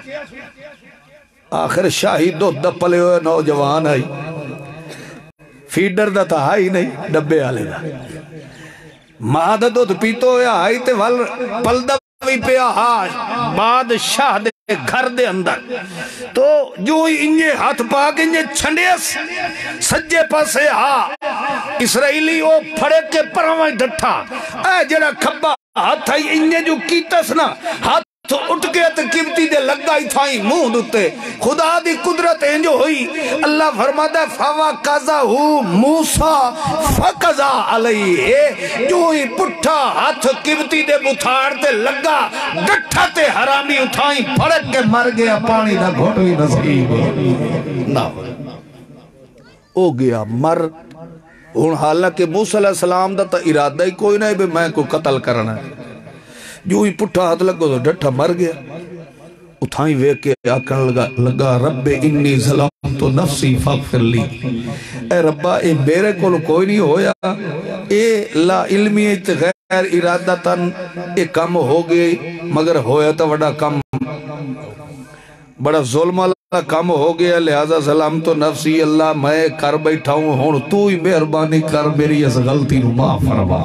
آخر شاہی دو دپلے ہوئے نوجوان آئی فیڈر دا تھا ہی نہیں ڈبے والے دا ماں دا دودھ پیتو ہویا آئی تے ول پلدہ بھی پیا بادشاہ دے گھر دے اندر تو جو انجے ہاتھ پاک انجے چھنڈیس سجے پاسے اسرائیلی او پھڑے کے پرواں ڈٹھا اے جڑا کھبا ہاتھ آئی انجے جو کیتس نا ہاتھ تو اٹھ کے تو قیمتی دے لگا ہی تھائی منہ دوتے خدا دی قدرت انجو ہوئی اللہ فرماتا فوا قضا ہو موسیٰ فقضا علیہ جو ہی پٹھا ہاتھ قیمتی دے بتھاڑ تے لگا ڈٹھا تے حرامی اٹھائیں پھڑک کے مر گیا پانی نہ گھوٹوی نصیب نہ ہو گیا مر ہون حالانکہ موسیٰ علیہ السلام دا تا ارادہ ہی کوئی نہیں بے میں کو قتل کرنا ہے جو ہی پٹھا ہاتھ لگو تو ڈٹھا مر گیا اتھائیں ویک کے آکن لگا رب انی ظلم تو نفسی فاغفر لی اے ربا اے میرے کو کوئی نہیں ہویا اے لا علمی غیر ارادتاً اے کم ہو گئی مگر ہویا تا وڑا کم بڑا ظلم اللہ کم ہو گیا لہذا ظلم تو نفسی اللہ میں کر بیٹھا ہوں ہون تو ہی مہربانی کر میری اس غلطی نو معاف فرما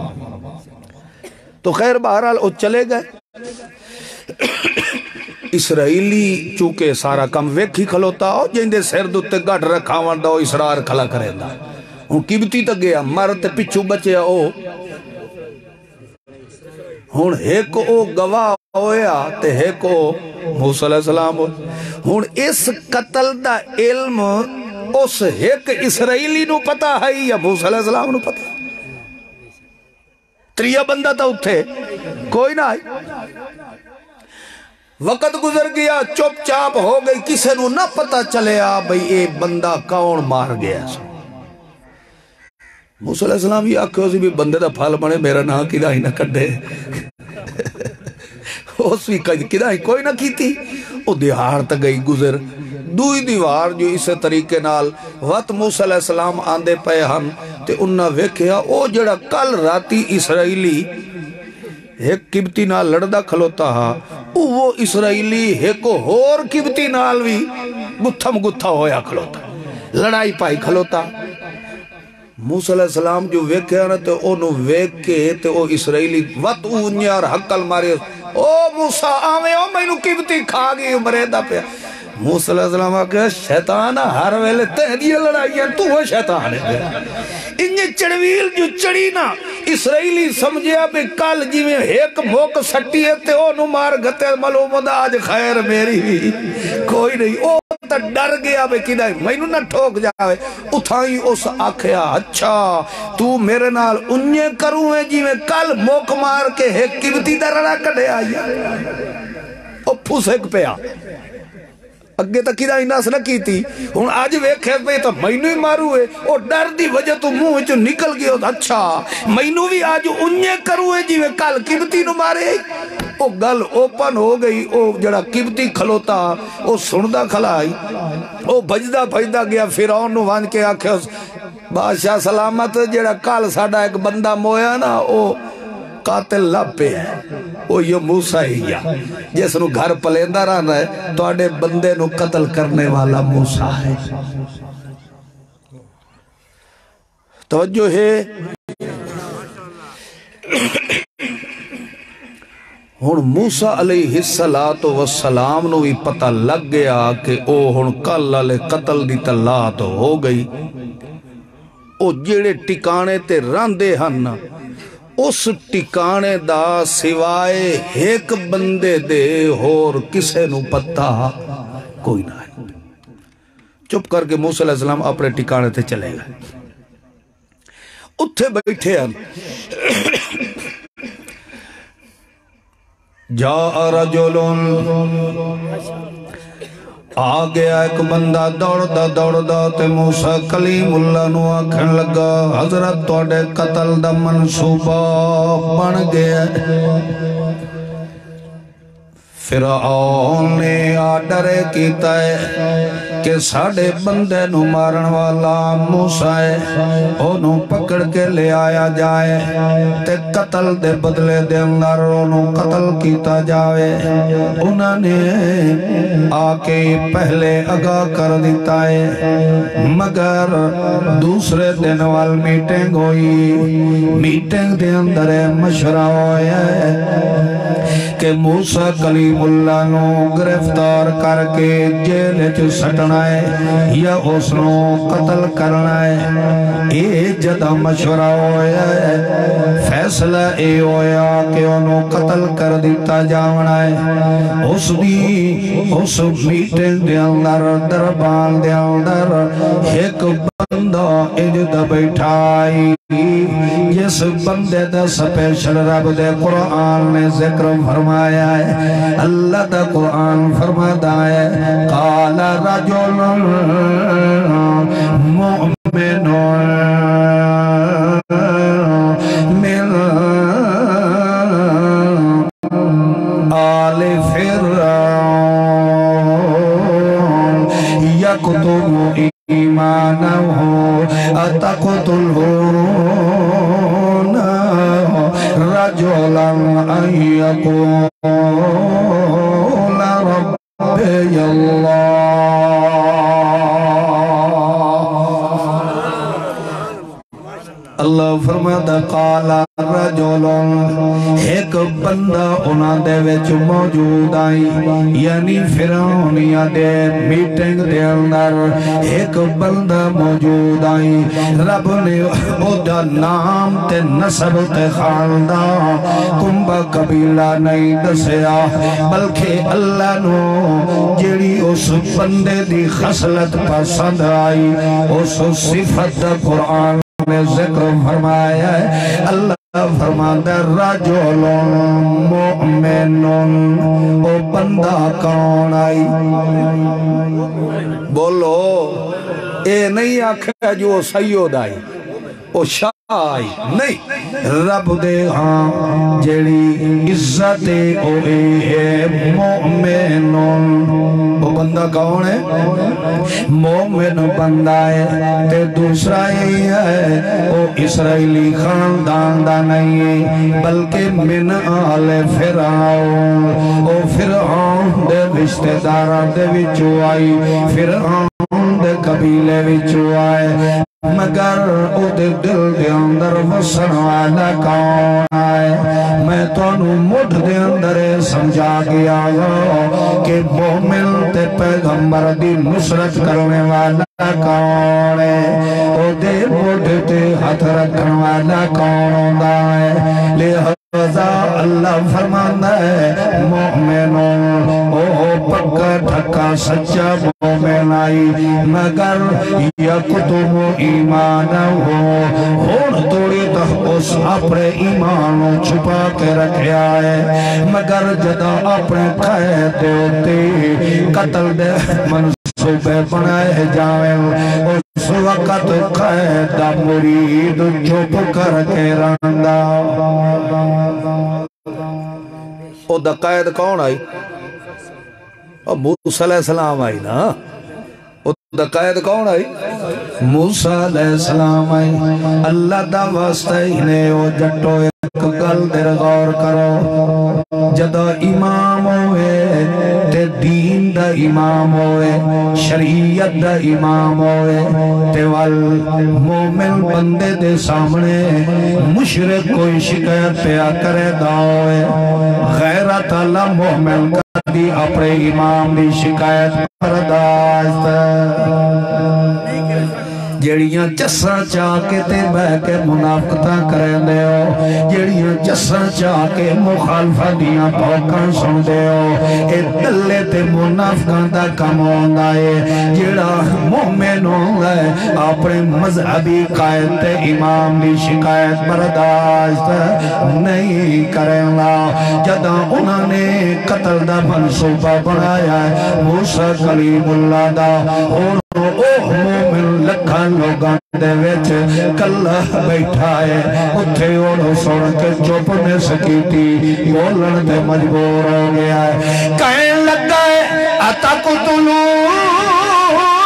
تو خیر بہرحال وہ چلے گئے اسرائیلی چونکہ سارا کم ویک ہی کھلوتا ہو جیندے سیر دوتے گھٹ رکھا وانڈا ہو اسرار کھلا کرے دا ہون قیمتی تک گیا مرتے پچھو بچے او ہون ایک او گواہ ہویا تے ایک او موسیٰ علیہ السلام ہون اس قتل دا علم اس ایک اسرائیلی نو پتا ہے یا موسیٰ علیہ السلام نو پتا تریہ بندہ تھا اتھے کوئی نہ آئی وقت گزر گیا چپ چاپ ہو گئی کسے نو نہ پتا چلے بھئی اے بندہ کون مار گیا موسیٰ علیہ السلام یہ آکھے اسی بھی بندے دا پھال بنے میرا نہ کدھا ہی نہ کڈے اس بھی کدھا ہی کوئی نہ کی تھی او دیہار تک گئی گزر دوئی دیوار جو اسے طریقے نال وقت موسیٰ علیہ السلام آندے پے ہن تے انہاں ویکھیا او جڑا کل راتی اسرائیلی ایک قبطی نال لڑدا کھلوتا ہا وہ اسرائیلی ایک اور قبطی نال بھی گتھم گتھا ہویا کھلوتا لڑائی پائی کھلوتا موسیٰ علیہ السلام جو ویکھیا نا تے انہوں ویکھ کے تے او اسرائیلی وقت اونیا اور حقل مارے او موسیٰ آویں او میں نو قبطی کھا گئی مریدہ پہ موسیٰ علیہ السلام آکے شیطان ہر ویلے تہدیہ لڑائیاں تو وہ شیطان ہے انہیں چڑویل جو چڑی نا اسرائیلی سمجھیا بے کال جی میں ایک موک سٹی ہے تے او نو مار گھتے ملوم دا آج خیر میری بھی کوئی نہیں او تا ڈر گیا بے کدھائی میں نو نہ ٹھوک جاوے اتھائیں اس آکھیا اچھا تو میرے نال انہیں کروں ہے جی میں کال موک مار کے ایک قبطی درڑا کڑے آئی او پھوسک پہ آ اگے تک کدھا ہی ناس نہ کی تھی ہون آج ویکھے پہ تو مینو ہی مارو ہے اور ڈر دی وجہ تو منہ جو نکل گیا اچھا مینو بھی آج انہیں کرو ہے جی میں کل قبطی نو مارے او گل اوپن ہو گئی او جڑا قبطی کھلوتا او سندہ کھلائی او بھجدہ گیا فرعون نو وان کے آکھے بادشاہ سلامت جڑا کل ساڑا ایک بندہ مویا نا او قاتل لپے ہے وہ یہ موسیٰ ہی یا جیسے نو گھر پلیندہ رہنا ہے تو آڑے بندے نو قتل کرنے والا موسیٰ ہے توجہ ہے ہون موسیٰ علیہ السلام نو بھی پتہ لگ گیا کہ او ہون کل علیہ قتل دی تلات ہو گئی او جیڑے ٹکانے تے راندے ہن اس ٹکانے دا سوائے ایک بندے دے اور کسے نو پتہ کوئی نہ ہے چپ کر کے موسیٰ علیہ السلام اپنے ٹکانے تے چلے گئے اتھے بیٹھے ہم جا رجلن آگیا ایک بندہ دوڑ دا تے موسیٰ کلیم اللہ نو آکھن لگا حضرت توڑے قتل دا منصوبہ بن گیا فرعون نے آڈر کیتا ہے کہ ساڑے بندے نو مارن والا موسیٰ ہے انہوں پکڑ کے لے آیا جائے تے قتل دے بدلے دے اندر انہوں قتل کیتا جاوے انہوں نے آکے پہلے آگاہ کر دیتا ہے مگر دوسرے دن وال میٹنگ ہوئی میٹنگ دے اندر مشورہ ہویا ہے کہ موسیٰ کلیم اللہ نو گرفتار کر کے جیل چ سٹنا ہے یا اس نو قتل کرنا ہے اے جدہ مشورہ ہویا ہے فیصلہ اے ہویا کہ انہوں قتل کر دیتا جاونا ہے اس میٹنگ دے اندر دربان دے اندر ایک بندہ اجد بیٹھائی جس بندے دا سپیشل رب دے قرآن نے ذکر فرمایا ہے اللہ دا قرآن فرماتا ہے قال رجل مؤمن من آل فرعون یکتم ایمانه اتقتلون رجلا ان يقول ربي الله اللہ فرماتا قال رجل ایک بندہ انہاں دے وچ موجود آئی یعنی فرعونیاں دے میٹنگ دے اندر ایک بندہ موجود آئی رب نے اودا نام تے نسب تے خاندان کنبہ قبیلہ نہیں دسیا بلکہ اللہ نو جیڑی اس بندے دی خصلت پسند آئی اس صفت قرآن میں ذکر فرمایا ہے اللہ فرماتا رجل مؤمن او بندہ کون آئی بولو اے نہیں آکھا جو سید آئی او شاہ آئی نہیں رب دے ہاں جیڑی عزت او اے مؤمن وہ بندہ کون ہے مومن بندہ ہے تے دوسرا ہی ہے وہ اسرائیلی خاندان دا نہیں ہے بلکہ من آل فرعون وہ فرعون دے رشتہ داران دے وچوں آئی فرعون دے قبیلے وچوں آئے مگر او دے دل دے اندر وسن والا کون آئے میں تو انہوں مٹھ دے اندر سمجھا گیا کہ مومن تے پیغمبر دی نصرت کرنے والا کون ہے او دے مٹھ تے ہاتھ رکھن والا کون ہوتا ہے لہذا اللہ فرمانا ہے مومنوں او پکا ٹھکا سچا مومن آئی مگر یکتم ایمان ہون توڑی تو اس اپنے ایمانوں چھپا کے رکھیا ہے مگر جدا اپنے قید ہوتے قتل دے منصوبے بنائے جاویں اس وقت قید مرید چھپ کر کے رندہ او دا قید کون آئی موسیٰ علیہ السلام آئی نا او دا قید کون آئی موسیٰ علیہ السلام آئی اللہ دا واسطہ انہیں او جٹو ایک گل در غور کرو جدا امام ہوئے تے دین دا امام ہوئے شریعت دا امام ہوئے تے وال مومن بندے دے سامنے مشرک کوئی شکایت پیا کرے دا ہوئے غیرت اللہ مومن کا دی اپنے امام دی شکایت پرداشت جیڑیاں چساں چاہ کے تے بہ کے منافقتاں کریں دے ہو جیڑیاں چساں چاہ کے مخالفہ دیاں پوکاں سن دے ہو اے دلے تے منافقاں دا کم ہوندہ ہے جیڑا مومن ہوندہ ہے اپنے مذہبی قائد تے امام دی شکایت برداشت نہیں کریں گا جدہ انہوں نے قتل دا منصوبہ بنایا ہے موسیٰ کلیم اللہ دا اور مومن لکھاں لوگاں دے ویچ کلہ بیٹھا ہے اتھے اوڑو سوڑ کے چوپ نے سکیتی بولن دے مجبور ہو گیا ہے کہیں لگا ہے اتقتلون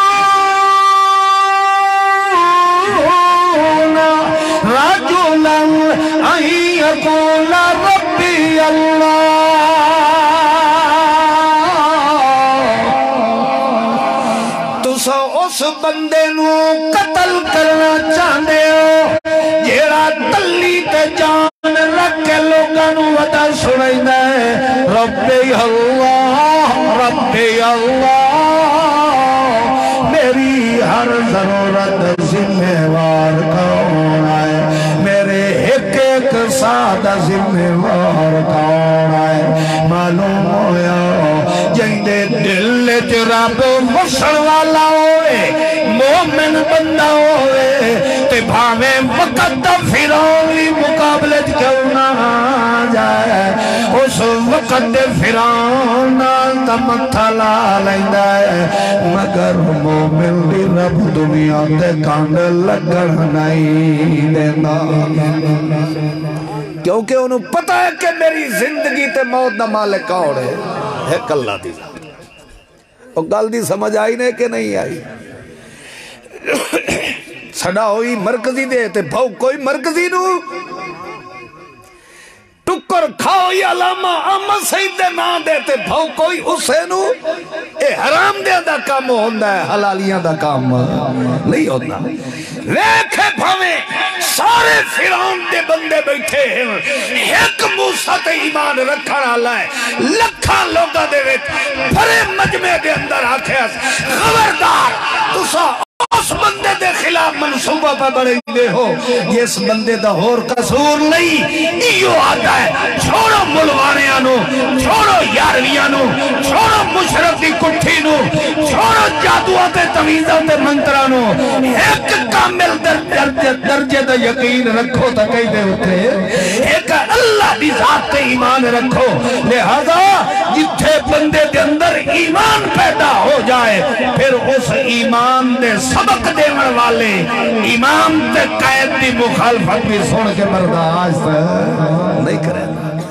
ان یقول ربی اللہ تسا اس بندے نو قتل کرنا چاہتے ہو جیڑا تلی تے جان رکھ کے لوگاں نو ودا سنائندا ہے ربی اللہ میری ہر ضرورت ذمہ وار کون ہے میرے ایک ایک سادہ ذمہ وار کون ہے معلوم ہویا جیندے دل چ رب وسن والا ہوئے مومن بندہ ہوئے تے بھاویں وقت دا فرعون بھی مقابلے کیوں نہ جائے اس وقت دے فرعون دا متھا لا لیندا ہے مگر مومن دی رب دنیا تے کانڈ لگن نہیں دیندا کیونکہ انہوں پتہ ہے کہ میری زندگی تے موت دا مالک کون ہے ایک اللہ دی ذات اور گل دی سمجھ آئی نے کہ نہیں آئی سڑا ہوئی مرکزی دے تے بھاؤ کوئی مرکزی نو ٹکر کھاؤ یا علامہ احمد سید دے نا دے تے بھاؤ کوئی اسے نو اے حرام دے دا کام ہوندہ ہے حلالیاں دا کام نہیں ہوندہ ویکھے بھاویں سارے فرعون دے بندے بیٹھے ہیں ایک موسیٰ تے ایمان رکھا رہا ہے لکھاں لوگا دے ویٹ بھرے مجمع دے اندر آکھے خبردار تسا اس بندے دے خلاف منصوبہ پہ بڑھے دے ہو یہ اس بندے دا ہور قصور نہیں ایو آتا ہے چھوڑو ملوانیانو چھوڑو یارویانو چھوڑو مشرف دی کٹھی نو چھوڑو جادواتے تویزاتے منترانو ایک کامل درجے دا یقین رکھو تا کئی دے ہوتے ایک اللہ دی ذات تے ایمان رکھو لہذا جتھے بندے دے اندر ایمان پیدا ہو جائے پھر اس ایمان دے سبق دیون والے امام تے قائد دی مخالفت بھی سن کے برداشت نہیں کرے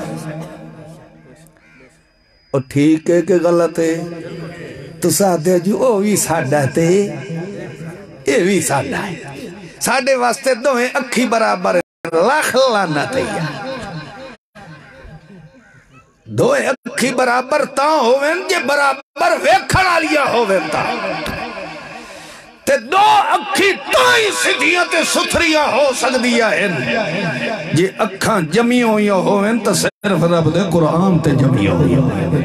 اور ٹھیک ہے کہ غلط ہے تو سادھے جو او بھی ساڑھا تے اے بھی ساڑھا ہے ساڑھے واسطے دوہیں اکھی برابر لاکھ لانا تھیا دوہیں اکھی برابر تاں ہوئیں جے برابر ویکھڑا لیا ہوئیں تا تے دو اکھی تائیں سدھیاں تے ستھریاں ہو سکدیا ہیں جے اکھاں جمی ہوئیاں ہوئیں تا صرف رب دے قرآن تے جمی ہوئیاں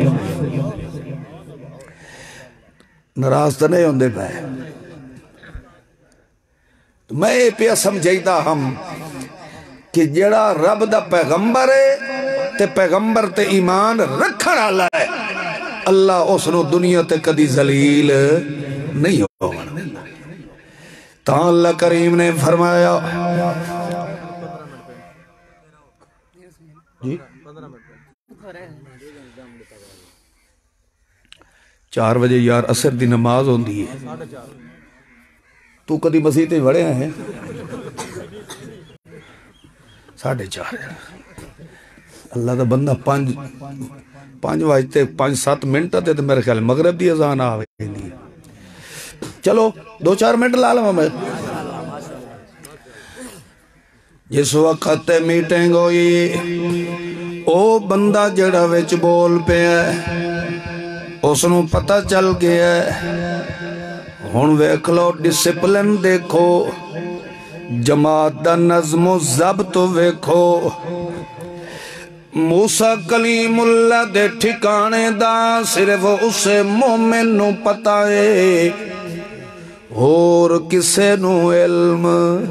نراز تے نہیں ہوندے پہ میں پہ سمجھائیتا ہم کہ جڑا رب دا پیغمبر ہے تے پیغمبر تے ایمان رکھن آلہ ہے اللہ اس نو دنیا تے کدی ذلیل نہیں ہوگا تاں اللہ کریم نے فرمایا جی 4 بجے یار عصر دی نماز ہوندی ہے تو کدی مسیح تے بڑے ہیں 4:30 اللہ دا بندہ 5 بجتے 5-7 منٹ تے میرے خیال مغرب دی اذان آوے دی چلو 2-4 منٹ لا لوں میں جس وقت میٹنگ ہوئی او بندہ جڑا وچ بول پہ ہے اس نو پتہ چل گیا ہے ہن ویکھ لو ڈسپلن دیکھو جماعت دا نظم و ضبط ویکھو موسیٰ کلیم اللہ دے ٹھکانے دا صرف اسے مومن نو پتہ ہے اور کسے نو علم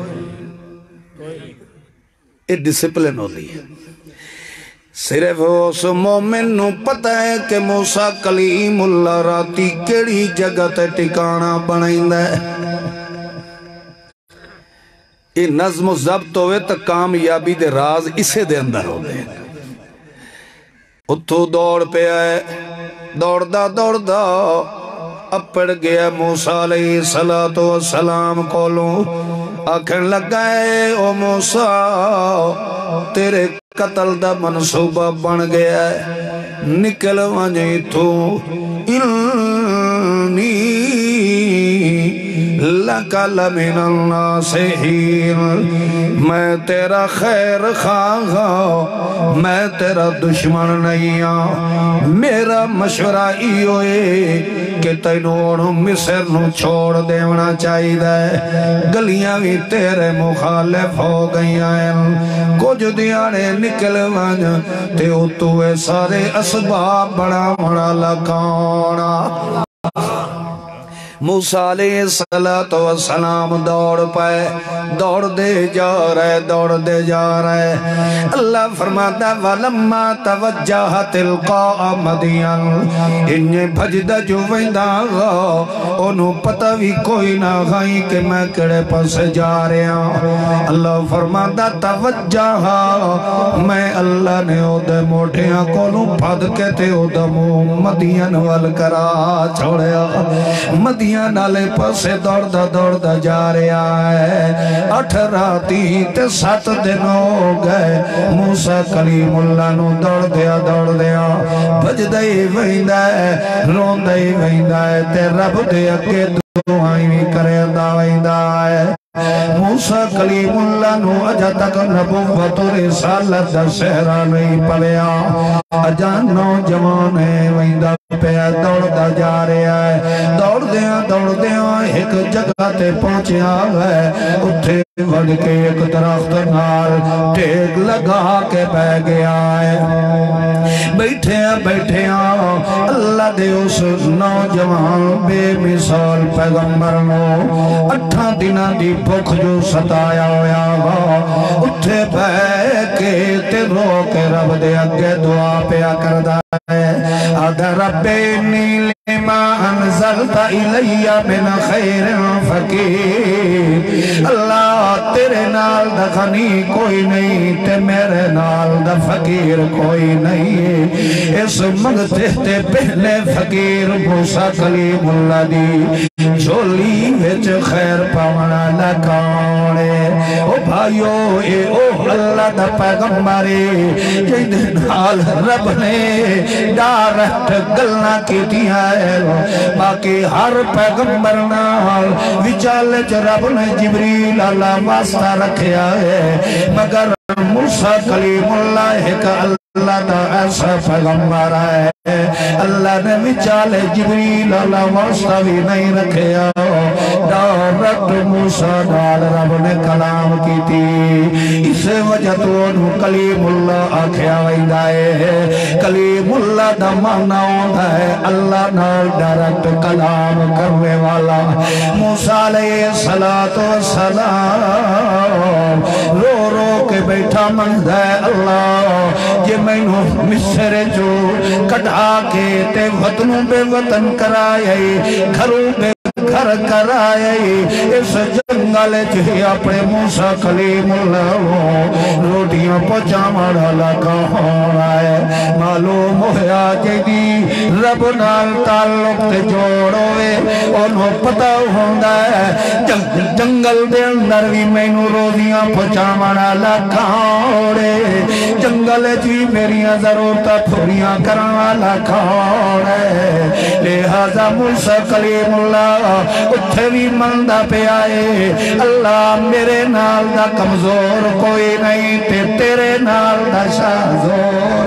یہ ڈسپلن ہو دی ہے صرف اس مومن نو پتہ ہے کہ موسیٰ کلیم اللہ راتی کیڑی جگہ تے ٹھکانا بنائندہ ہے یہ نظم و ضبط ہوئے تا کامیابی دے راز اسے دے اندر ہو دے اتھو دوڑ پہ آئے دوڑ اپڑ گیا موسیٰ علیہ السلام کولوں آکھن لگائے او موسیٰ تیرے قتل دا منصوبہ بن گیا ہے نکل ونجی تو انی لک لمن الناصحین، میں تیرا خیر خواہ ہوں، میں تیرا دشمن نہیں ہوں۔ میرا مشورہ ای ہوئے کہ تینوں مصر نو چھوڑ دیونا چاہی دے، گلیاں بھی تیرے مخالف ہو گئی ہیں، کچھ دیانے نکل ون تے اتوے سارے اسباب بڑا بڑا لکانا۔ موسیٰ علیہ السلام دوڑ پائے، دوڑ دے جا رہے، دوڑ دے جا رہے۔ اللہ فرماتا وَلَمَّا تَوَجَّهَ تِلْقَاءَ مَدْيَنَ، انہیں بھجدہ جو ویندہ گا، انہوں پتہ بھی کوئی نہ گئی کہ میں کڑے پاس جا رہے ہیں۔ اللہ فرماتا توجہ، میں اللہ نے او دے موٹیاں کونوں پھد کے تے او دے مدین وال کرا چھوڑیا۔ مدین نالے پاسے دوڑ جا رہا ہے۔ 8 راتی تے 7 دن ہو گئے، موسیٰ کلیم اللہ نو دوڑ دیا بھج دائی ویندہ ہے، رون دائی ویندہ ہے، تے رب دے اگے دعائیں بھی کرے دا ویندہ ہے۔ موسیٰ کلیم اللہ نو اجا تک نبوت و رسالت دا سہرہ نہیں پلیا، اجا نوجوان ہے ویندہ پہ دوڑ دا جا رہا ہے۔ دوڑ دیاں ایک جگہ تے پہنچیا ہے، اتھے وڑ کے ایک درخت نال ٹیک لگا کے بہ گیا ہے۔ بیٹھے اللہ دے اس نوجوان بے مثال پیغمبر نو 8 دنہ دی بھوک جو ستایا ہویا گا، اتھے بہ کے تے رو کے رب دے اگے دعا پیا کردہ ہے۔ آدھا رب انی لما انزلت الی من خیر فقیر، اللہ تیرے نال دا غنی کوئی نہیں تے میرے نال دا فقیر کوئی نہیں۔ اس منگتے تے پہلے فقیر موسیٰ کلیم اللہ دی جھولی وچ خیر پاونا لکانے۔ او بھائیو اے او اللہ دا پیغمبرے جن نال رب نے ڈائریکٹ گلنا کی دیا ہے، باقی ہر پیغمبر نال وچالے رب نے جبریل اللہ واسطہ رکھیا ہے، مگر موسیٰ کلیم اللہ ایک اللہ دا ایسا پیغمبر ہے، اللہ نے وچالے جبریل اللہ واسطہ بھی نہیں رکھیا، ڈائریکٹ موسیٰ نال رب نے کلام کی تھی۔ اس وجہ تو انہوں کلیم اللہ آکھیا ویندہ ہے۔ کلیم اللہ دا معنی ہوتا ہے اللہ نال ڈائریکٹ کلام کرنے والا۔ موسیٰ علیہ السلام رو کے بیٹھا مندہ ہے، اللہ یہ میں نو مصر جو کٹا کے تے وطنوں بے وطن کرائے، گھروں بے گھر کرائے، اس جنگل جی اپنے موسیٰ کلیم اللہ روٹیاں پچا مڑا لگا ہونا ہے۔ معلوم ہویا جی رب نال تعلق تے جوڑوے انہوں پتہ ہوندہ ہے، جنگل دے اندر بھی میں نو روٹیاں پچا مڑا لگا ہوڑے، جنگل جی میریاں ضرورتہ پھوریاں کرنا لگا ہوڑے، لہذا موسیٰ کلیم اللہ اتھے بھی مندہ پہ آئے، اللہ میرے نال دا کمزور کوئی نہیں تے تیرے نال دا شازور،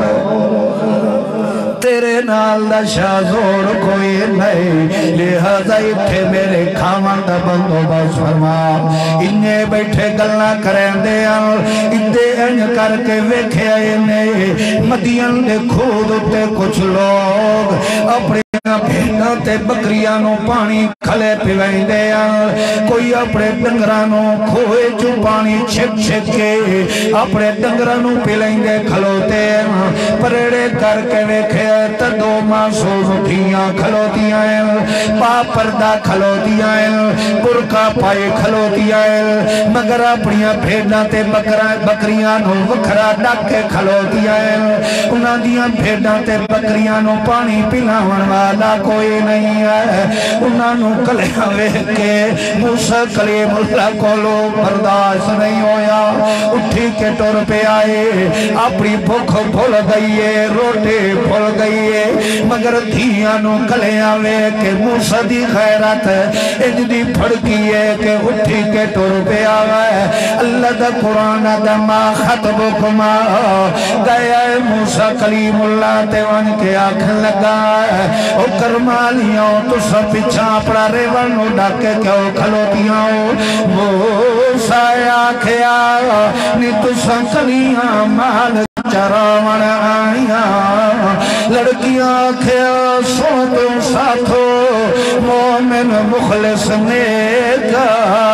تیرے نال دا شازور کوئی نہیں، لہذا اتھے میرے کھامان دا بندو بس فرما۔ انہیں بیٹھے گلنا کریں دے ادھے انج کر کے ویکھے آئے مدین دے خود اتے کچھ لوگ اپنے بھیڑاں تے بکریاں پانی کھلے پیویں دے، کوئی اپنے ڈنگرانوں کھوئے جو پانی چھک چھک کے اپنے ڈنگرانوں پلیں دے کھلوتے، پریڑے کر کے ویکھے تا 2 معصوم اٹھیاں کھلوتیاں پا پردہ کھلوتیاں برکا پائے کھلوتیاں، مگر اپنیاں بھیڑاں تے بکریاں وکھرا ڈاک کے کھلوتیاں، انہاں دیاں بھیڑاں تے بکریاں پانی پلاون والا کوئی نہیں ہے۔ انہاں نو کلیاں ویکھ کے موسیٰ کلیم اللہ کولو برداشت نہیں ہویا، اٹھی کے ٹر پہ آئے، اپنی بھوک بھول گئی ہے، روٹی بھول گئی ہے، مگر دھیاں نو کلیاں وے کہ موسیٰ دی غیرت انج دی پھڑکی ہے کہ اٹھی کے ٹر پہ آوے اللہ دا قرآن دا ما خطبکما گیا ہے موسیٰ کلیم اللہ تے ون کے آنکھ لگا ہے او کرمالیاں تو سب پچھا پڑا ریون ڈاکے کیوں کھلوتیاں موسیٰ آکھیا نی تو سنکلیاں مال چراون آئیاں لڑکیاں آکھیا سو تو ساتھو مومن مخلص نیکا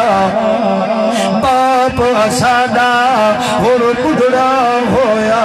باپ اساڈا اور بڑھڑا ہویا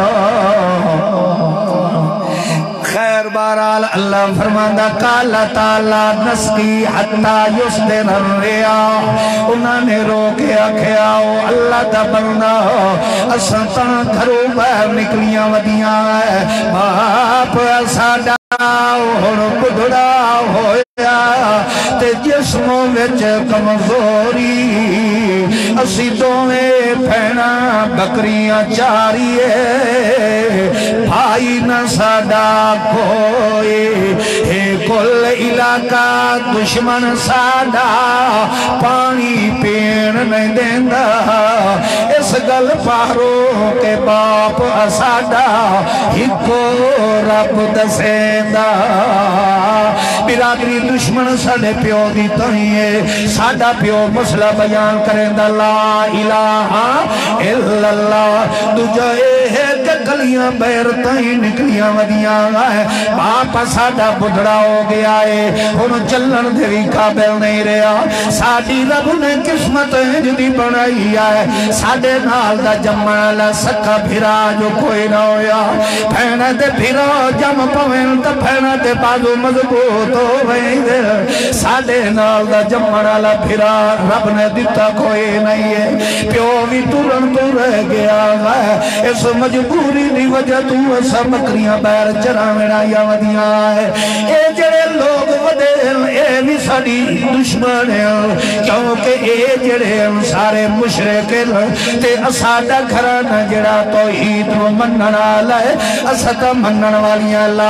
خیر بہرحال اللہ فرماندہ کالا تالا نسکی حتی یسدن الریاح انہاں نے روکے آکھیاؤ اللہ دا بندہ اساں گھروں باہر نکلیاں ودیاں ہے باپ اساڈا اور بڑھڑا ہویا تے جسموں وچ کمزوری اسی دوویں بھینا بکریاں چاریے بھائی نہ ساڈا کوئی اے کل علاقہ دشمن ساڈا پانی پین نہیں دیندہ اس گل پارو کے باپ ساڈا ہکو رب دسیندہ برادری دشمن ساڈے پیو دی تائیں ساڈا پیو مسئلہ بیان کریں لا الہ الا اللہ دجا ہے کہ گلیاں بیر تائیں نکلیاں ودیاں ہے باپ ساڈا بڑھڑا ہو گیا ہے انہوں چلن دے قابل نہیں رہا ساڈی رب نے قسمت جدی بنائی ہے ساڈے نال دا جمعہ سکا بھرا جو کوئی نہ ہویا پھینا دے بھرا جم پوین تا پھینا دے بازو مضبوط ہو گئی دے ساڈے نال دا جمعہ بھرا رب نے دیتا کوئی نہیں ہے پیو بھی تورن تو رہ گیا ہے اس مجبوری دی وجہ تو ایسا بکریاں بیر چراوینا یا ودیاں ہے اے جڑے لوگ ودین اے بھی ساڑی دشمن ہیں کیونکہ اے جڑے سارے مشرکل تے اساڑا گھرانا جڑا توحید و منن آلہ ہے اساڑا منن والیاں لا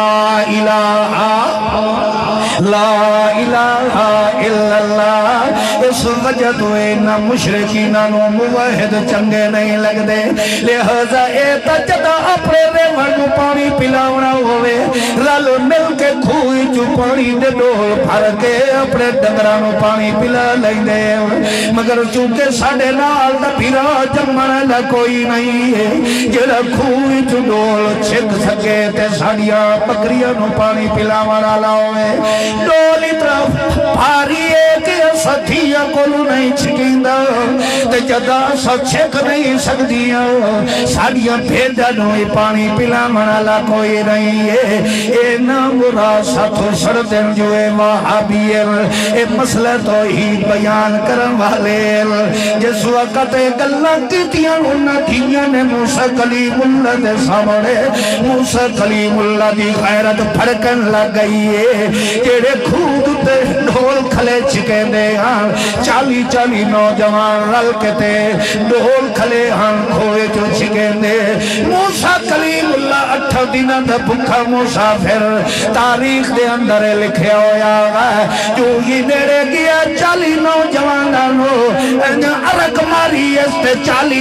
الہ الا اللہ اس وجہ تو اینا مشرکینہ نو موحد چنگے نہیں لگ دے لہذا اے تجدہ اپنے ریوڑ پانی پلاونا ہوئے رل مل کے کھوئی جو پانی دے ڈول پھر کے اپنے ڈنگرانو پانی پلا لیں دے مگر چونکہ ساڑے نال دا پیرا جمعن لا کوئی نہیں ہے جڑا کھوئی جو ڈول چھک سکے تے ساڑیاں بکریاں نو پانی پلاونا لاؤے ڈولی طرف بھاری ایک ساتھیاں کولو نہیں چھکیندہ تے جدا سا چھک نہیں سکدیاں ساڑیاں بھیدہ نوئی پانی پلاونا لا کوئی نہیں ہے اے نامورا ساتھو سردن جو اے وہابیر اے مسئلہ توحید بیان کرن والے جس وقت گلہ کیتیاں انہاں تھیاں نے موسیٰ کلیم اللہ دے سامنے موسیٰ کلیم اللہ دی غیرت پھڑکن لگ گئی ہے جیڑے خود تے ڈھول کھلے چکے دے ہاں 40 نوجوان رل کے تے ڈھول کھلے ہاں کھوئے جو چکے دے موسیٰ کلیم اللہ 8 دنہ دا بھکھا مسافر تاریخ دے اندر لکھے ہویا ہے جو ہی نیڑے گیا 40 نوجوانانو عرق ماری اس تے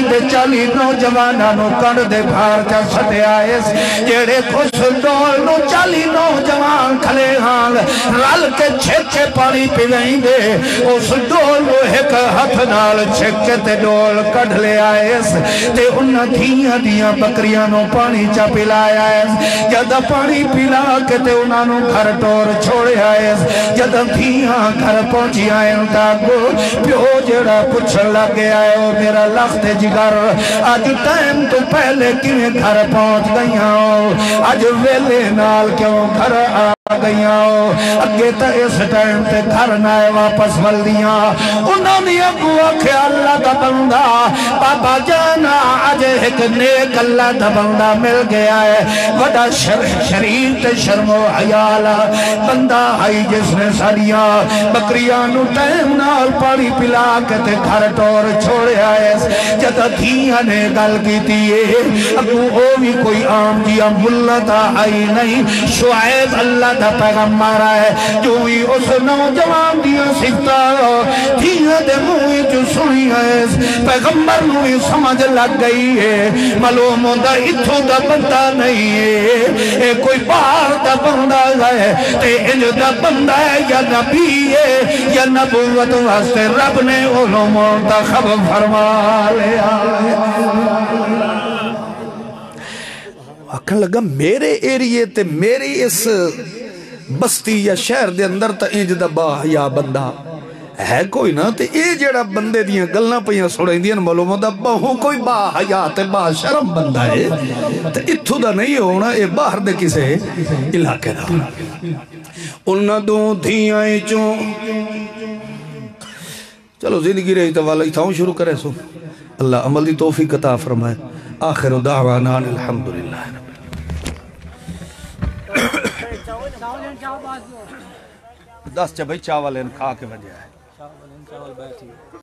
40 نوجوانانو کڑ دے بھار چا سٹے آئیس جیڑے خوش ڈول نو 40 نوجوان کھلے ہاں رل کے چھکے پانی پی گئیں دے اس ڈول وہ ایک ہاتھ نال چھکے تے ڈول کڑ لے آئیس تے انہاں دھیاں دیاں بکریاں نو پانی چا پلایا ہے جدہ پانی پلا کے تے انہاں نو گھر ٹور چھوڑے آئے جدہ دھیاں گھر پہنچی آئے تاکو پیو جڑا پچھ لگے آئے او میرا لخت جگر آج ٹائم تو پہلے کیویں گھر پہنچ گئیاں آج ویلے نال کیوں گھر گئیاں اگے تا اس ٹائم تے گھر نائے واپس والدیاں انہوں نے اگو آکھے اللہ دا بندہ بابا جانا آج ایک نیک اللہ دا بندہ مل گیا ہے وڈا شریف تے شرم و حیالا بندہ آئی جس نے ساریاں بکریانو ٹائم نال پانی پلا کے تے گھر ٹور چھوڑے آئے جدہ دھیاں نے گل کی تیئے اگو او بھی کوئی عام جیا ملتا آئی نہیں شعیب اللہ دا پیغمبر ہے جو ہی اس نوجوان دیا سکتا دھیاں دے موئی جو سنی ہے پیغمبر نوی سمجھ لگ گئی ہے معلوم ہوندہ اتھو دا بندہ نہیں ہے اے کوئی باہر دا بندہ ہے تے انج دا بندہ ہے یا نبی ہے یا نبوت واسطے رب نے علوم منتخب فرما لیا آکھن لگا میرے ایریے تے میری اس بستی یا شہر دے اندر تا انج دا باحیا بندہ ہے کوئی نا تے اے جڑا بندے دیاں گلنا پہیاں سوڑیں دیاں معلوم دا بہو کوئی باحیا تے با شرم بندہ ہے تے اتھو دا نہیں ہونا اے باہر دے کسے علاقے دا انہاں دو دھیاں چوں چلو زندگی رہی تو والا تھاؤں شروع کرے سو اللہ عمل دی توفیق عطا فرمائے آخر دعوانا الحمدللہ دس چا بھئی چاول ان کھا کے وجہ ہے